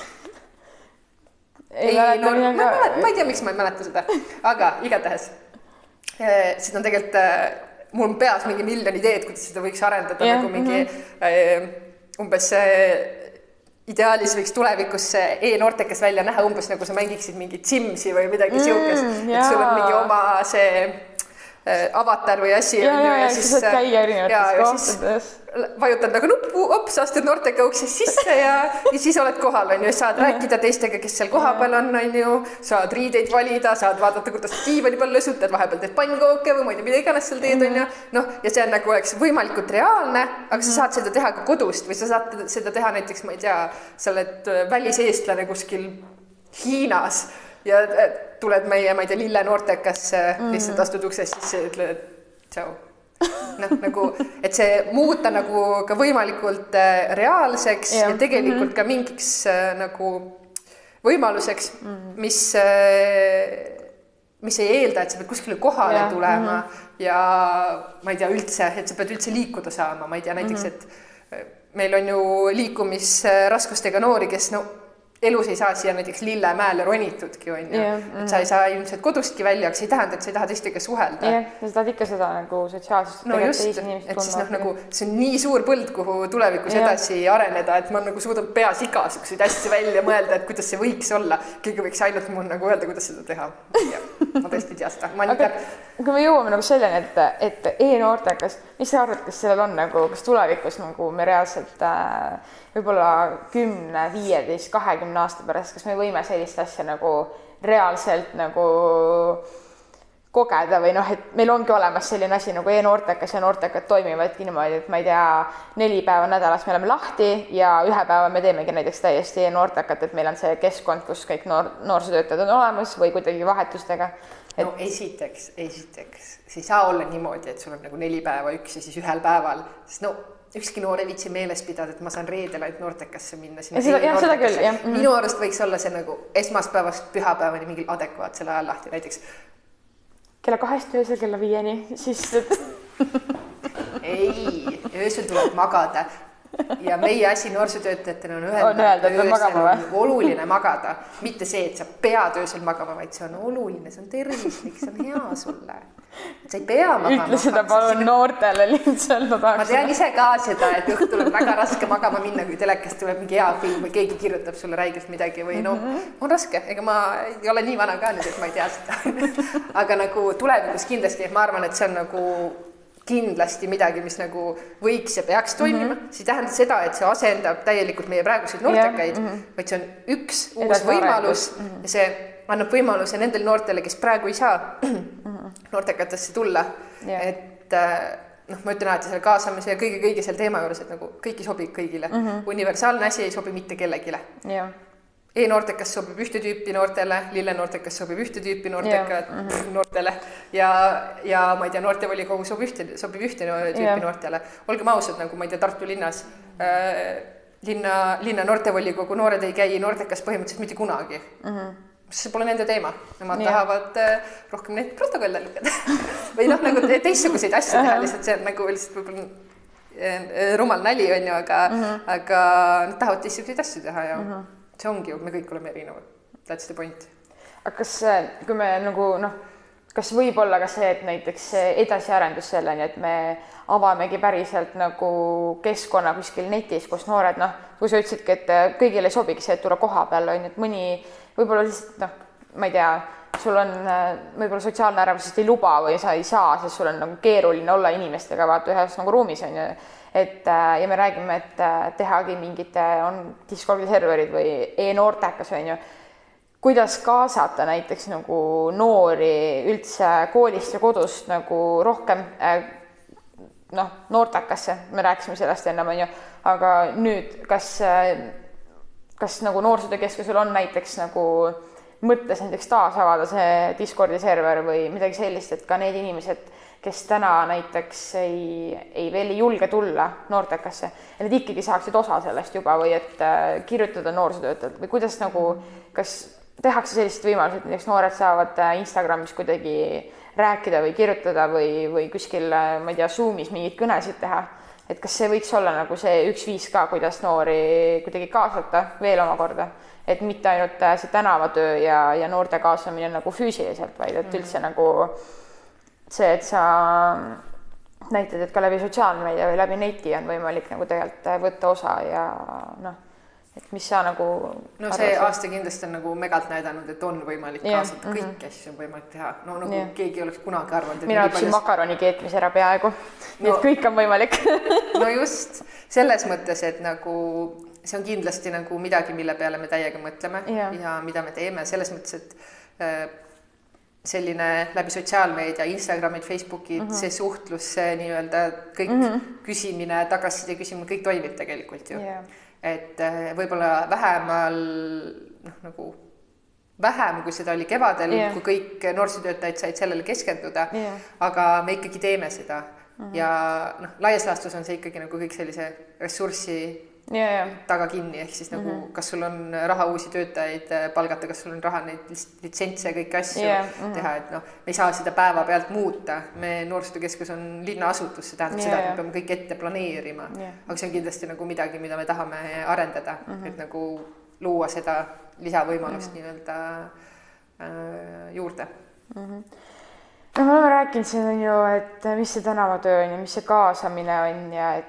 Ma ei tea, miks ma ei mäleta seda, aga igatahes seda on tegelikult mul on peas mingi miljon ideed, kuidas seda võiks arendada nagu mingi umbes ideaalis võiks tulevikus e-noortekas välja näha umbes nagu sa mängiksid mingi Simsi või midagi siukest, et sul on mingi oma see avatar või asi ja siis saad käia erinevates kohtades. Vajutad nagu nuppu, ops, astud noorteka uksest sisse ja siis oled kohal, on ju, saad rääkida teistega, kes seal kohapeal on ju, saad riideid valida, saad vaadata, kuidas diivani peal lõsutad, vahepeal teed pannkooke või ma ei tea, mida iganes seal teed, on ju. Noh, ja see on nagu oleks võimalikult reaalne, aga sa saad seda teha ka kodust või sa saad seda teha näiteks, ma ei tea, sa oled väliseestlane kuskil Hiinas ja tuled meie, ma ei tea, lille noortekasse, lihtsalt astud uksest sisse ja ütled, tšau. Noh, nagu, et see muuta nagu ka võimalikult reaalseks ja tegelikult ka mingiks nagu võimaluseks, mis ei eelda, et sa pead kuskile kohale tulema ja ma ei tea üldse, et sa pead üldse liikuda saama, ma ei tea näiteks, et meil on ju liikumisraskustega noori, kes elus ei saa siia näiteks Lillemäele ronitudki, on ju. Et sa ei saa ilmselt kodustki välja, aga see ei tähenda, et sa ei taha teistega suhelda. Ja sa tahad ikka seda nagu sotsiaalsust. No just, et siis nagu see on nii suur põld, kuhu tulevikus edasi areneda, et ma nagu suudan peas igasuguseid asju välja mõelda, et kuidas see võiks olla. Keegi võiks ainult mul nagu öelda, kuidas seda teha. Ma tõesti tea seda. Aga kui me jõuame nagu selleni, et e-noortekas, mis sa arvad, kas sellel on nagu, kas tulevikus nagu me reaalselt võib-olla 10, 15, 20 aasta pärast, kas me võime sellist asja nagu reaalselt nagu kogeda või noh, et meil ongi olemas selline asi nagu e-noortekas ja noortekad toimivadki niimoodi, et ma ei tea, 4 päeva nädalas me oleme lahti ja 1 päeva me teemegi näiteks täiesti e-noortekat, et meil on see keskkond, kus kõik noorsootöötajad on olemas või kuidagi vahetustega. No esiteks, see ei saa olla niimoodi, et sul on nagu 4 päeva üks ja siis 1 päeval, sest ükski noor ei viitsi meeles pidada, et ma saan reedel ainult noortekasse minna. Seda küll, jah. Minu arust võiks olla see nagu esmaspäevast pühapäevani mingil adekvaatsel ajal lahti. Näiteks kella 2 öösel kella 5 siis ei, öösel tuleb magada ja meie asi noorsootöötajatena on öelda, et öösel on oluline magada, mitte see, et sa pead öösel magama, vaid see on oluline, see on tervislik, see on hea sulle. Sa ei pea magama. Ütle seda palun noortele lihtsalt. Ma tean ise ka seda, et õhtul on väga raske magama minna, kui telekast tuleb mingi hea film või keegi kirjutab sulle räigelt midagi või no, on raske. Ega ma ei ole nii vana ka nüüd, et ma ei tea seda. Aga nagu tulevikus kindlasti, ma arvan, et see on nagu kindlasti midagi, mis nagu võiks ja peaks toimima. See tähendab seda, et see asendab täielikult meie praeguseid noortekaid, vaid see on üks uus võimalus ja see annab võimaluse nendel noortele, kes praegu ei saa noortekatesse tulla. Et noh, ma ütlen alati selle kaasamise ja kõige seal teema juures, et nagu kõik ei sobi kõigile. Universaalne asi ei sobi mitte kellegile. E-noortekas sobib ühte tüüpi noortele, lillenoortekas sobib ühte tüüpi noortele ja ma ei tea, noortevolikogu sobib ühte tüüpi noortele. Olgem ausad, nagu ma ei tea, Tartu linnas linna noortevolikogu noored ei käi noortekas põhimõtteliselt mitte kunagi. See pole nende teema. Nemad tahavad rohkem neid protokolle lugeda. Või noh, nagu teistsuguseid asju teha, lihtsalt see on nagu lihtsalt võib-olla rumal nali on ju, aga nad tahavad teistsuguseid asju teha ja see ongi ju, me kõik oleme erinevad. That's the point. Aga kas, kui me nagu, kas võib olla ka see, et näiteks edasiarendus selleni, et me avamegi päriselt nagu keskkonna kuskil netis, kus noored, kui sa ütlesidki, et kõigile ei sobigi see, et tule koha peal, on, et mõni võib-olla lihtsalt, ma ei tea, sul on võib-olla sotsiaalne ärevus, sest ei luba või sa ei saa, sest sul on nagu keeruline olla inimestega vaata ühes nagu ruumis on ju. Ja me räägime, et tehagi mingite on Discordi serverid või e-noortekas on ju. Kuidas kaasata näiteks nagu noori üldse koolist ja kodust nagu rohkem noortekasse, me rääkisime sellest ennem on ju, aga nüüd kas nagu noorsootöökeskusel on näiteks nagu mõttes näiteks taas avada see Discordi server või midagi sellist, et ka need inimesed, kes täna näiteks ei veel ei julge tulla noortekasse ja need ikkagi saaksid osa sellest juba või et kirjutada noorsootöötajalt või kuidas nagu, kas tehakse sellised võimalused, näiteks noored saavad Instagramis kuidagi rääkida või kirjutada või kuskil, ma ei tea, Zoomis mingid kõnesid teha, et kas see võiks olla nagu see üks viis ka, kuidas noori kuidagi kaasata veel omakorda, et mitte ainult see tänavatöö ja noorte kaasamine nagu füüsiliselt, vaid et üldse nagu see, et sa näitad, et ka läbi sotsiaalmeedia või läbi neti on võimalik nagu tegelikult võtta osa ja et mis sa nagu see aasta kindlasti on nagu megalt näidanud, et on võimalik kaasata kõiki asju on võimalik teha. No nagu keegi oleks kunagi arvanud. Mina õppisin makaroni keetmise ära peaaegu. Nii et kõik on võimalik. No just selles mõttes, et nagu see on kindlasti nagu midagi, mille peale me täiega mõtleme ja mida me teeme selles mõttes, et selline läbi sotsiaalmeedia, Instagramid, Facebookid, see suhtlus, see nii-öelda kõik küsimine, tagasiside küsimine, kõik toimib tegelikult ju. Et võib-olla vähem, kui seda oli kevadel, kui kõik noorsootöötajad said sellele keskenduda, aga me ikkagi teeme seda. Ja laias laastus on see ikkagi nagu kõik sellise ressurssi taga kinni, ehk siis nagu kas sul on raha uusi töötajaid palgata, kas sul on raha neid litsentse kõik asju teha, et me ei saa seda päeva pealt muuta. Me noorsootöökeskus on linnaasutus, see tähendab seda, et me peame kõik ette planeerima. Aga see on kindlasti nagu midagi, mida me tahame arendada, et nagu luua seda lisavõimalust nii-öelda juurde. Me oleme rääkinud siin ju, et mis see tänavatöö on ja mis see kaasamine on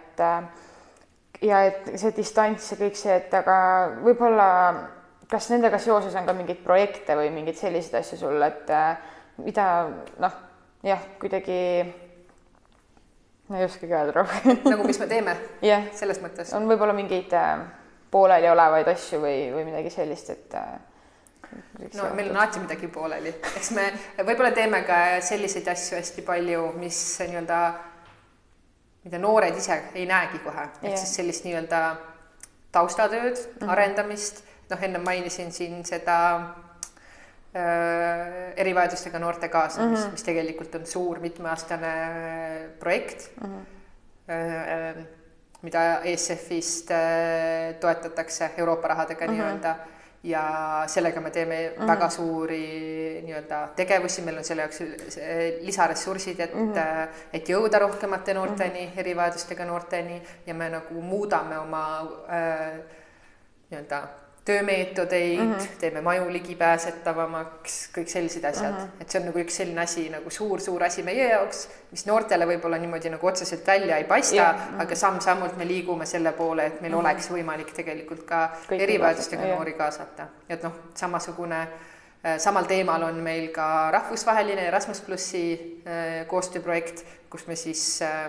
ja et see distants ja kõik see, et aga võib-olla kas nendega seoses on ka mingid projekte või mingid sellised asju sulle, et mida kuidagi ei oskagi öelda rohkem. Nagu mis me teeme selles mõttes? On võib-olla mingeid pooleli olevaid asju või midagi sellist, et meil on alati midagi pooleli. Eks me võib-olla teeme ka selliseid asju hästi palju, mis nii-öelda mida noored ise ei näegi kohe. Et siis sellist nii-öelda taustatööd, arendamist. Enne mainisin siin seda erivajadustega noorte kaasamist, mis tegelikult on suur mitmeaastane projekt, mida ESF-ist toetatakse Euroopa rahadega nii-öelda. ja sellega me teeme väga suuri nii-öelda tegevusi, meil on selle jaoks lisaressursid, et jõuda rohkemate noorteni, erivajadustega noorteni ja me nagu muudame oma nii-öelda töömeetodeid, teeme maju ligipääsetavamaks, kõik sellised asjad. Et see on nagu üks selline asi, nagu suur asi meie jaoks, mis noortele võib-olla niimoodi nagu otseselt välja ei paista, aga samm-sammult me liigume selle poole, et meil oleks võimalik tegelikult ka erivajadustega noori kaasata. Et noh, samal teemal on meil ka rahvusvaheline Erasmus Plussi koostööprojekt, kus me siis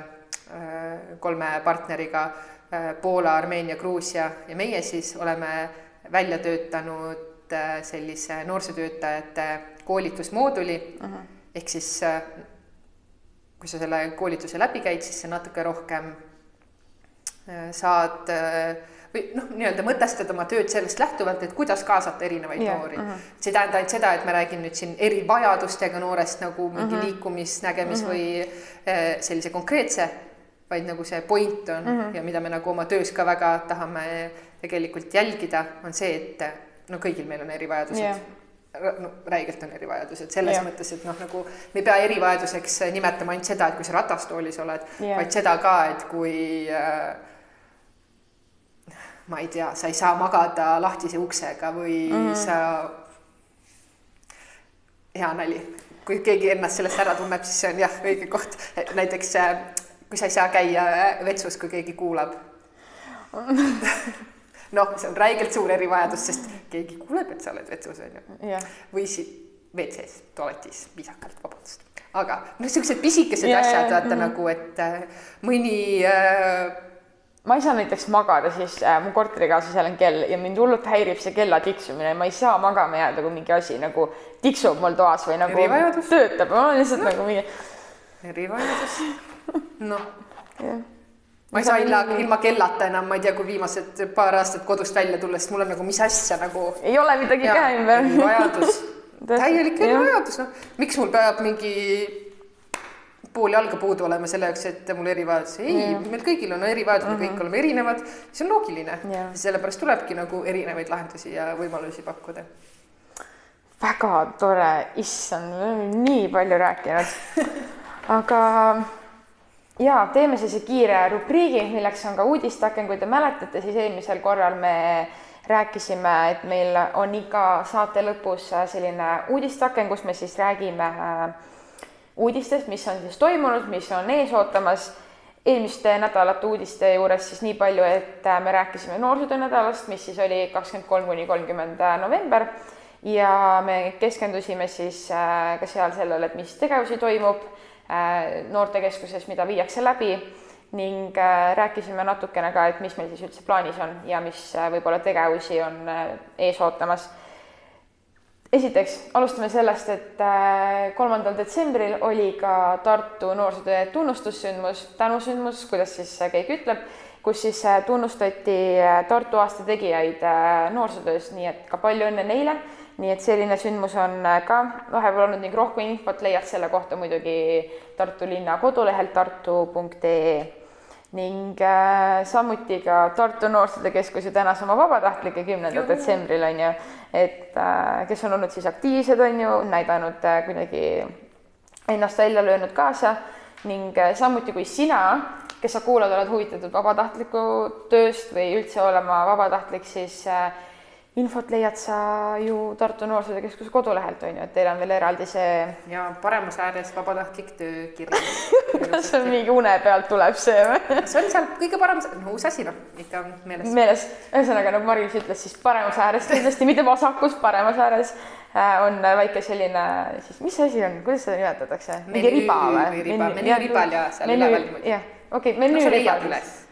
3 partneriga Poola, Armeenia, Gruusia ja meie siis oleme välja töötanud sellise noorsootöötajate koolitusmooduli. Ehk siis, kui sa selle koolituse läbi käid, siis sa natuke rohkem saad või noh, nii-öelda mõtestad oma tööd sellest lähtuvalt, et kuidas kaasata erinevaid noori. See ei tähenda ainult seda, et ma räägin nüüd siin erivajadustega noorest nagu mingi liikumisnägemis või sellise konkreetse, vaid nagu see point on ja mida me nagu oma töös ka väga tahame tegelikult jälgida, on see, et no kõigil meil on erivajadused. No, räigelt on erivajadused selles mõttes, et noh, nagu me ei pea erivajaduseks nimetama ainult seda, et kui sa ratastoolis oled, vaid seda ka, et kui ma ei tea, sa ei saa magada lahtise uksega või sa hea nali. Kui keegi ennast sellest ära tunneb, siis see on jah, õige koht. Näiteks kui sa ei saa käia vetsus, kui keegi kuulab. Noh, see on räigelt suur erivajadus, sest keegi kuuleb, et sa oled vetsus on ju. Või WC-s, tualetis, viisakalt, vabandust. Aga no sellised pisikesed asjad, vaata nagu, et mõni... Ma ei saa näiteks magada, siis mu korterikaaslasel on kell ja mind hullult häirib see kella tiksumine. Ma ei saa magama jääda, kui mingi asi nagu tiksub mul toas või nagu erivajadus. Töötab. Ma olen lihtsalt nagu mingi... Erivajadus. Noh. Ma ei saa ilma kellata enam, ma ei tea, kui viimased paar aastat kodust välja tulla, sest mul on nagu mis asja nagu... Ei ole midagi käe ümber. Erivajadus. Täielik erivajadus. No. Miks mul peab mingi pool jalga puudu olema selle jaoks, et mul erivajadus? Ei, meil kõigil on erivajadus, me kõik oleme erinevad. See on loogiline. Sellepärast tulebki nagu erinevaid lahendusi ja võimalusi pakkuda. Väga tore. Issand, me oleme nii palju rääkinud. Aga... Ja, teeme siis kiire rubriigi, milleks on ka uudistaken, kui te mäletate, siis eelmisel korral me rääkisime, et meil on iga saate lõpus selline uudistaken, kus me siis räägime uudistest, mis on siis toimunud, mis on ees ootamas. Eelmiste nädalate uudiste juures siis nii palju, et me rääkisime noorsootöö nädalast, mis siis oli 23–30 november ja me keskendusime siis ka seal sellele, et mis tegevusi toimub noortekeskuses, mida viiakse läbi ning rääkisime natukene ka, et mis meil siis üldse plaanis on ja mis võib-olla tegevusi on ees ootamas. Esiteks, alustame sellest, et 3. detsembril oli ka Tartu noorsootöö tunnustussündmus, tänusündmus, kuidas siis keegi ütleb, kus siis tunnustati Tartu aasta tegijaid noorsootöös, nii et ka palju õnne neile. Nii et selline sündmus on ka vahepeal olnud ning rohkem infot leiad selle kohta muidugi Tartu linna kodulehelt tartu.ee ning samuti ka Tartu Noorsootöö Keskus tänas oma vabatahtlike 10. detsembril on ju, et kes on olnud siis aktiivsed on ju, näidanud kuidagi ennast välja löönud kaasa ning samuti kui sina, kes sa kuulad, oled huvitatud vabatahtliku tööst või üldse olema vabatahtlik, siis infot leiad sa ju Tartu Noorsootöö Keskuse kodulehelt on ju, et teil on veel eraldi see... Ja paremas ääres vabatahtlik töökiri. Kas on mingi une pealt tuleb see või? See on seal kõige paremas... No, uus asi, no, ikka meeles. Meeles. Ühesõnaga, nagu Maris ütles, siis paremas ääres kindlasti, mitte vasakus, paremas ääres on väike selline... Siis, mis asi on? Kuidas seda nimetatakse? Mingi riba või? Menüüribal ja seal üleval niimoodi. Jah, okei, menüüribal.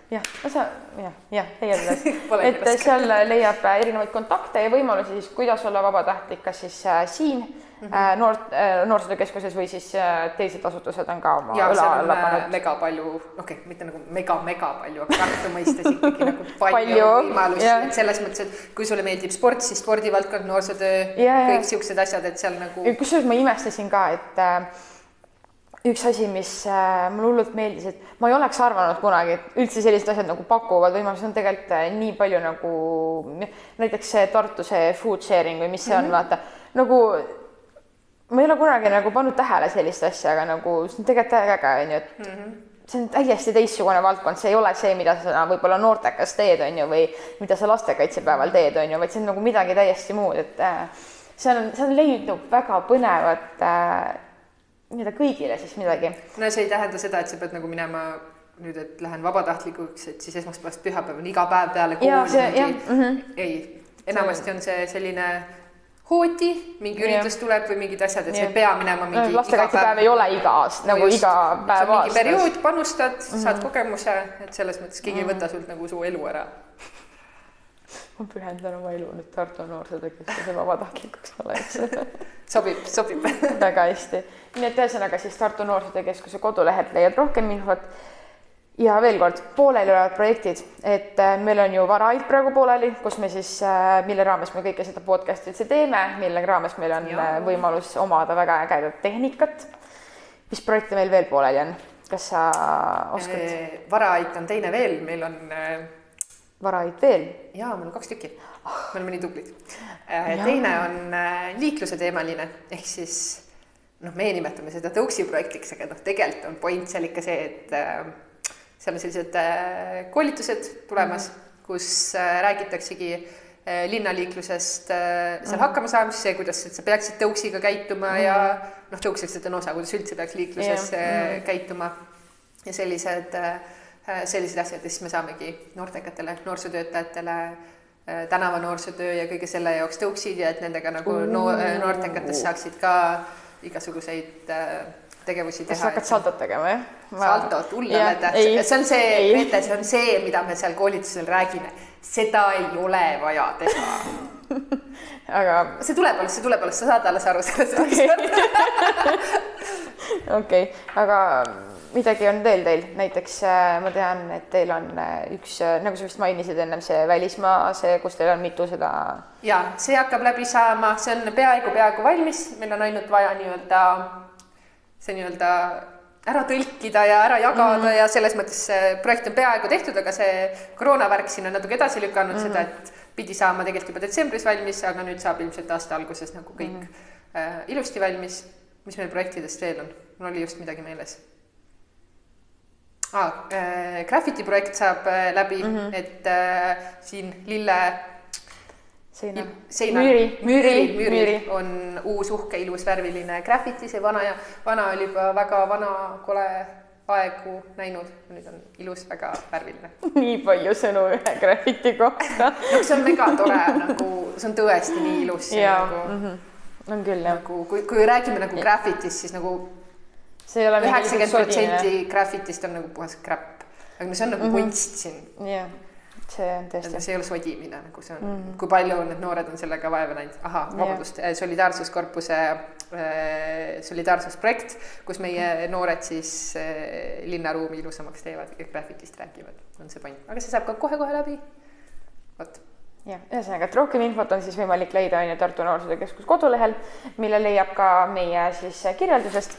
Leiab üles. Et seal leiab erinevaid kontakte ja võimalusi siis, kuidas olla vabatahtlik, kas siis siin Noorsootöö Keskuses või siis teised asutused on ka oma ja seal on mega palju, mitte nagu mega palju, aga Tartu mõistes ikkagi nagu palju võimalusi. Selles mõttes, et kui sulle meeldib sport, siis spordivaldkond, noorsootöö, kõik siuksed asjad, et seal nagu... Kusjuures ma imestasin ka, et üks asi, mis mulle hullult meeldis, et ma ei oleks arvanud kunagi, et üldse sellised asjad nagu pakuvad võimalusi, on tegelikult nii palju nagu näiteks see Tartu see food sharing või mis see on, vaata, nagu ma ei ole kunagi nagu pannud tähele sellist asja, aga nagu see on tegelikult äge, on ju, et see on täiesti teistsugune valdkond, see ei ole see, mida sa võib-olla noortekas teed, on ju, või mida sa lastekaitsepäeval teed, on ju, vaid see on nagu midagi täiesti muud, et see on leidnud väga põnevat mida kõigile siis midagi. No see ei tähenda seda, et sa pead nagu minema nüüd, et lähen vabatahtlikuks, et siis esmaspäevast pühapäev on iga päev peale kooli. Ei, enamasti on see selline hooti, mingi üritus tuleb või mingid asjad, et sa ei pea minema mingi lastekaitsepäev ei ole iga aasta, nagu iga päev aastas. Mingi periood panustad, saad kogemuse, et selles mõttes keegi ei võta sult nagu su elu ära. Ma pühendan oma elu nüüd Tartu Noorsootöökeskuse vabatahtlikuks oleks. Sobib. Väga hästi. Nii et ühesõnaga siis Tartu Noorsootöökeskuse kodulehelt leiad rohkem infot. Ja veel kord, pooleli olevad projektid, et meil on ju Varaid praegu pooleli, kus me siis, mille raames me kõike seda podcasti üldse teeme, mille raames meil on võimalus omada väga ägedat tehnikat. Mis projekte meil veel pooleli on? Kas sa oskad? Varaid on teine veel, meil on Varaid veel? Jaa, meil on 2 tükki. Me oleme nii tublid. Teine on liikluse teemaline, ehk siis meie nimetame seda tõuksi projektiks, aga tegelikult on point seal ikka see, et seal on sellised koolitused tulemas, kus räägitaksegi linnaliiklusest seal hakkama saamist, see, kuidas sa peaksid tõuksiga käituma ja tõuks lihtsalt on osa, kuidas üldse peaks liikluses käituma ja sellised asjad, siis me saamegi noortekatele, noorsootöötajatele, tänava noorsootöö ja kõige selle jaoks tõuksid ja et nendega nagu noortekates saaksid ka igasuguseid tegevusi teha. Kas sa hakkad saltot tegema, jah? Saltot, ullale tähtsad. See on see, Grete, see on see, mida me seal koolitusel räägime. Seda ei ole vaja teha. Aga see tuleb alles, sa saad alles aru sellest. Okei, aga midagi on teil. Näiteks ma tean, et teil on üks, nagu sa vist mainisid ennem, see välismaa, see, kus teil on mitu seda... Ja, see hakkab läbi saama, see on peaaegu valmis, meil on ainult vaja nii-öelda ära tõlkida ja ära jagada ja selles mõttes see projekt on peaaegu tehtud, aga see koroonavärk siin on natuke edasi lükanud seda, et pidi saama tegelikult juba detsembris valmis, aga nüüd saab ilmselt aasta alguses nagu kõik ilusti valmis. Mis meil projektidest veel on? Mul oli just midagi meeles. Graffiti projekt saab läbi, et siin lille Müüri on uus uhke ilus värviline graffiti, see vana oli juba väga vana kole aegu näinud, nüüd on ilus, väga värviline. Nii palju sõnu ühe graffiti kohta. See on mega tore, see on tõesti nii ilus. On küll, jah. Kui räägime nagu graffitist, siis nagu 90% graffitist on nagu puhas crap, aga see on nagu kunst siin. Jah. See on tõesti. See ei ole sodimine, nagu see on, kui palju need noored on sellega vaeva näinud. Vabandust, Solidaarsuskorpuse solidaarsusprojekt, kus meie noored siis linnaruumi ilusamaks teevad ja graffitist räägivad, on see point. Aga see saab ka kohe läbi. Ja, ühesõnaga, et rohkem infot on siis võimalik leida aine Tartu Noorsootöökeskuse kodulehel, mille leiab ka meie siis kirjeldusest.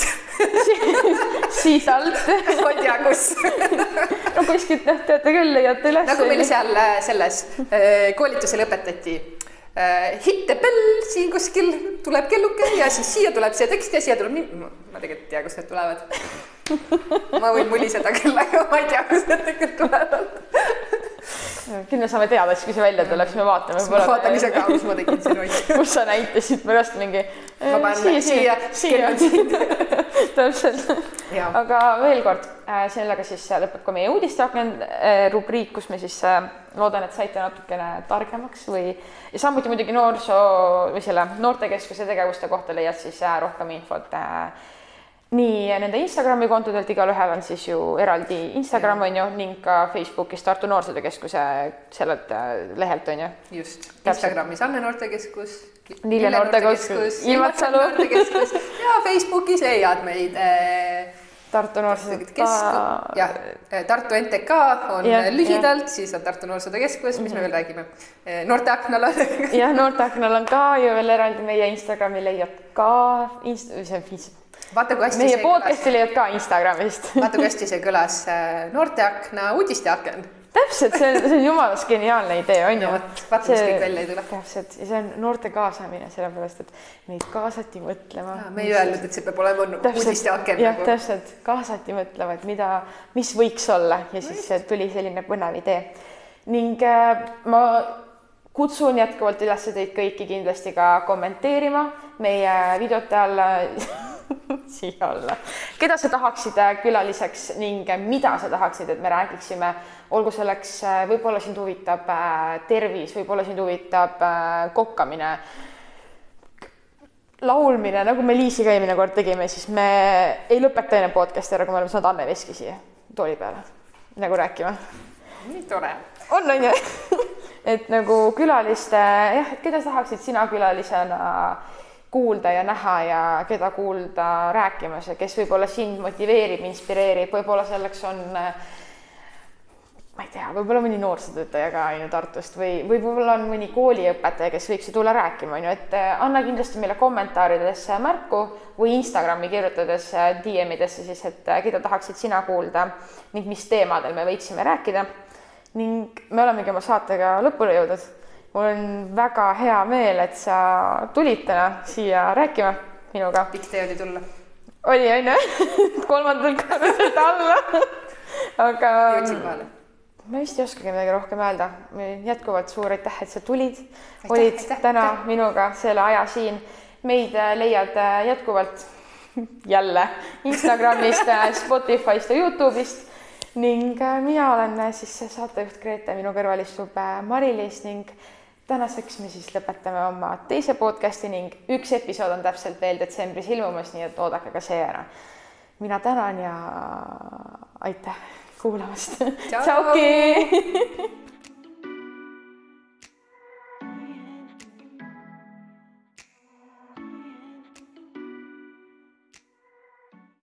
Siit alt. Ma ei tea, kus. No kuskilt teate küll, leiate üles. Nagu meil seal selles koolitusel õpetati. Hit the bell, siin kuskil tuleb kelluke ja siis siia tuleb see tekst ja siia tuleb nii... Ma tegelikult ei tea, kus need tulevad. Ma võin muliseda küll, aga ma ei tea, kus need tegelikult tulevad. Kindla saame teada, siis kui see välja tuleb, siis me vaatame. Ma vaatan ise ka, mis ma tegin siin hoid. Kus sa näitasid pärast mingi... Ma panen siia. Täpselt. Aga veel kord, sellega siis lõpeb ka meie uudisteaknen rubriik, kus me siis loodan, et saite natukene targemaks või samuti muidugi noortekeskuse tegevuste kohta leiad siis rohkem infot nii nende Instagrami kontodelt, igalühel on siis ju eraldi Instagram on ju ning ka Facebookis Tartu Noorsootöökeskuse sellelt lehelt on ju. Just, Instagramis Anne Noortekeskus, Lille Noortekeskus, Ilmatsalu ja Facebookis leiad meid Tartu Noorsootöökeskus. Jah, Tartu NTK on lühidalt, siis on Tartu Noorsootöökeskus, mis me veel räägime. Noorteaknal on. Jah, Noorteaknal on ka ju veel eraldi meie Instagrami leiab ka vaata, kui hästi meie see podcasti leiad ka Instagramist. Vaata, kui hästi see kõlas noorteakna uudisteaken. Täpselt, see on jumalast geniaalne idee, on ju? Vaata, mis kõik välja ei tule. Täpselt, ja see on noorte kaasamine, sellepärast, et neid kaasati mõtlema. Me ei öelnud, et see peab olema uudisteaken. Jah, täpselt, kaasati mõtlema, et mis võiks olla ja siis tuli selline põnev idee. Ning ma kutsun jätkuvalt üles teid kõiki kindlasti ka kommenteerima meie videote alla siia alla. Keda sa tahaksid külaliseks ning mida sa tahaksid, et me räägiksime, olgu selleks, võib-olla sind huvitab tervis, võib-olla sind huvitab kokkamine, laulmine, nagu me Liisiga eelmine kord tegime, siis me ei lõpeta enne podcasti ära, kui me oleme saanud Anne Veski siia tooli peale nagu rääkima. Nii tore. On ju? Et nagu külaliste, jah, keda tahaksid sina külalisena kuulda ja näha ja keda kuulda rääkimas ja kes võib-olla sind motiveerib, inspireerib, võib-olla selleks on, ma ei tea, võib-olla mõni noorsootöötaja ka ainu Tartust või võib-olla on mõni kooliõpetaja, kes võiks tulla rääkima, et anna kindlasti meile kommentaaridesse märku või Instagrami kirjutades DM-idesse siis, et keda tahaksid sina kuulda ning mis teemadel me võiksime rääkida. Ning me olemegi oma saatega lõpule jõudnud. Mul on väga hea meel, et sa tulid täna siia rääkima minuga. Pikk tee oli tulla. Oli, on ju? 3. korruselt alla. Aga jõudsin kohale. Ma vist ei oskagi midagi rohkem öelda. Jätkuvalt suur aitäh, et sa tulid. Olid täna minuga selle aja siin. Meid leiad jätkuvalt jälle Instagramist, Spotifyst ja YouTube'ist. Ning mina olen siis saatejuht Grete, minu kõrval istub Mari-Liis ning tänaseks me siis lõpetame oma teise podcasti ning üks episood on täpselt veel detsembris ilmumas, nii et oodake ka see ära. Mina tänan ja aitäh kuulamast. Tšauki!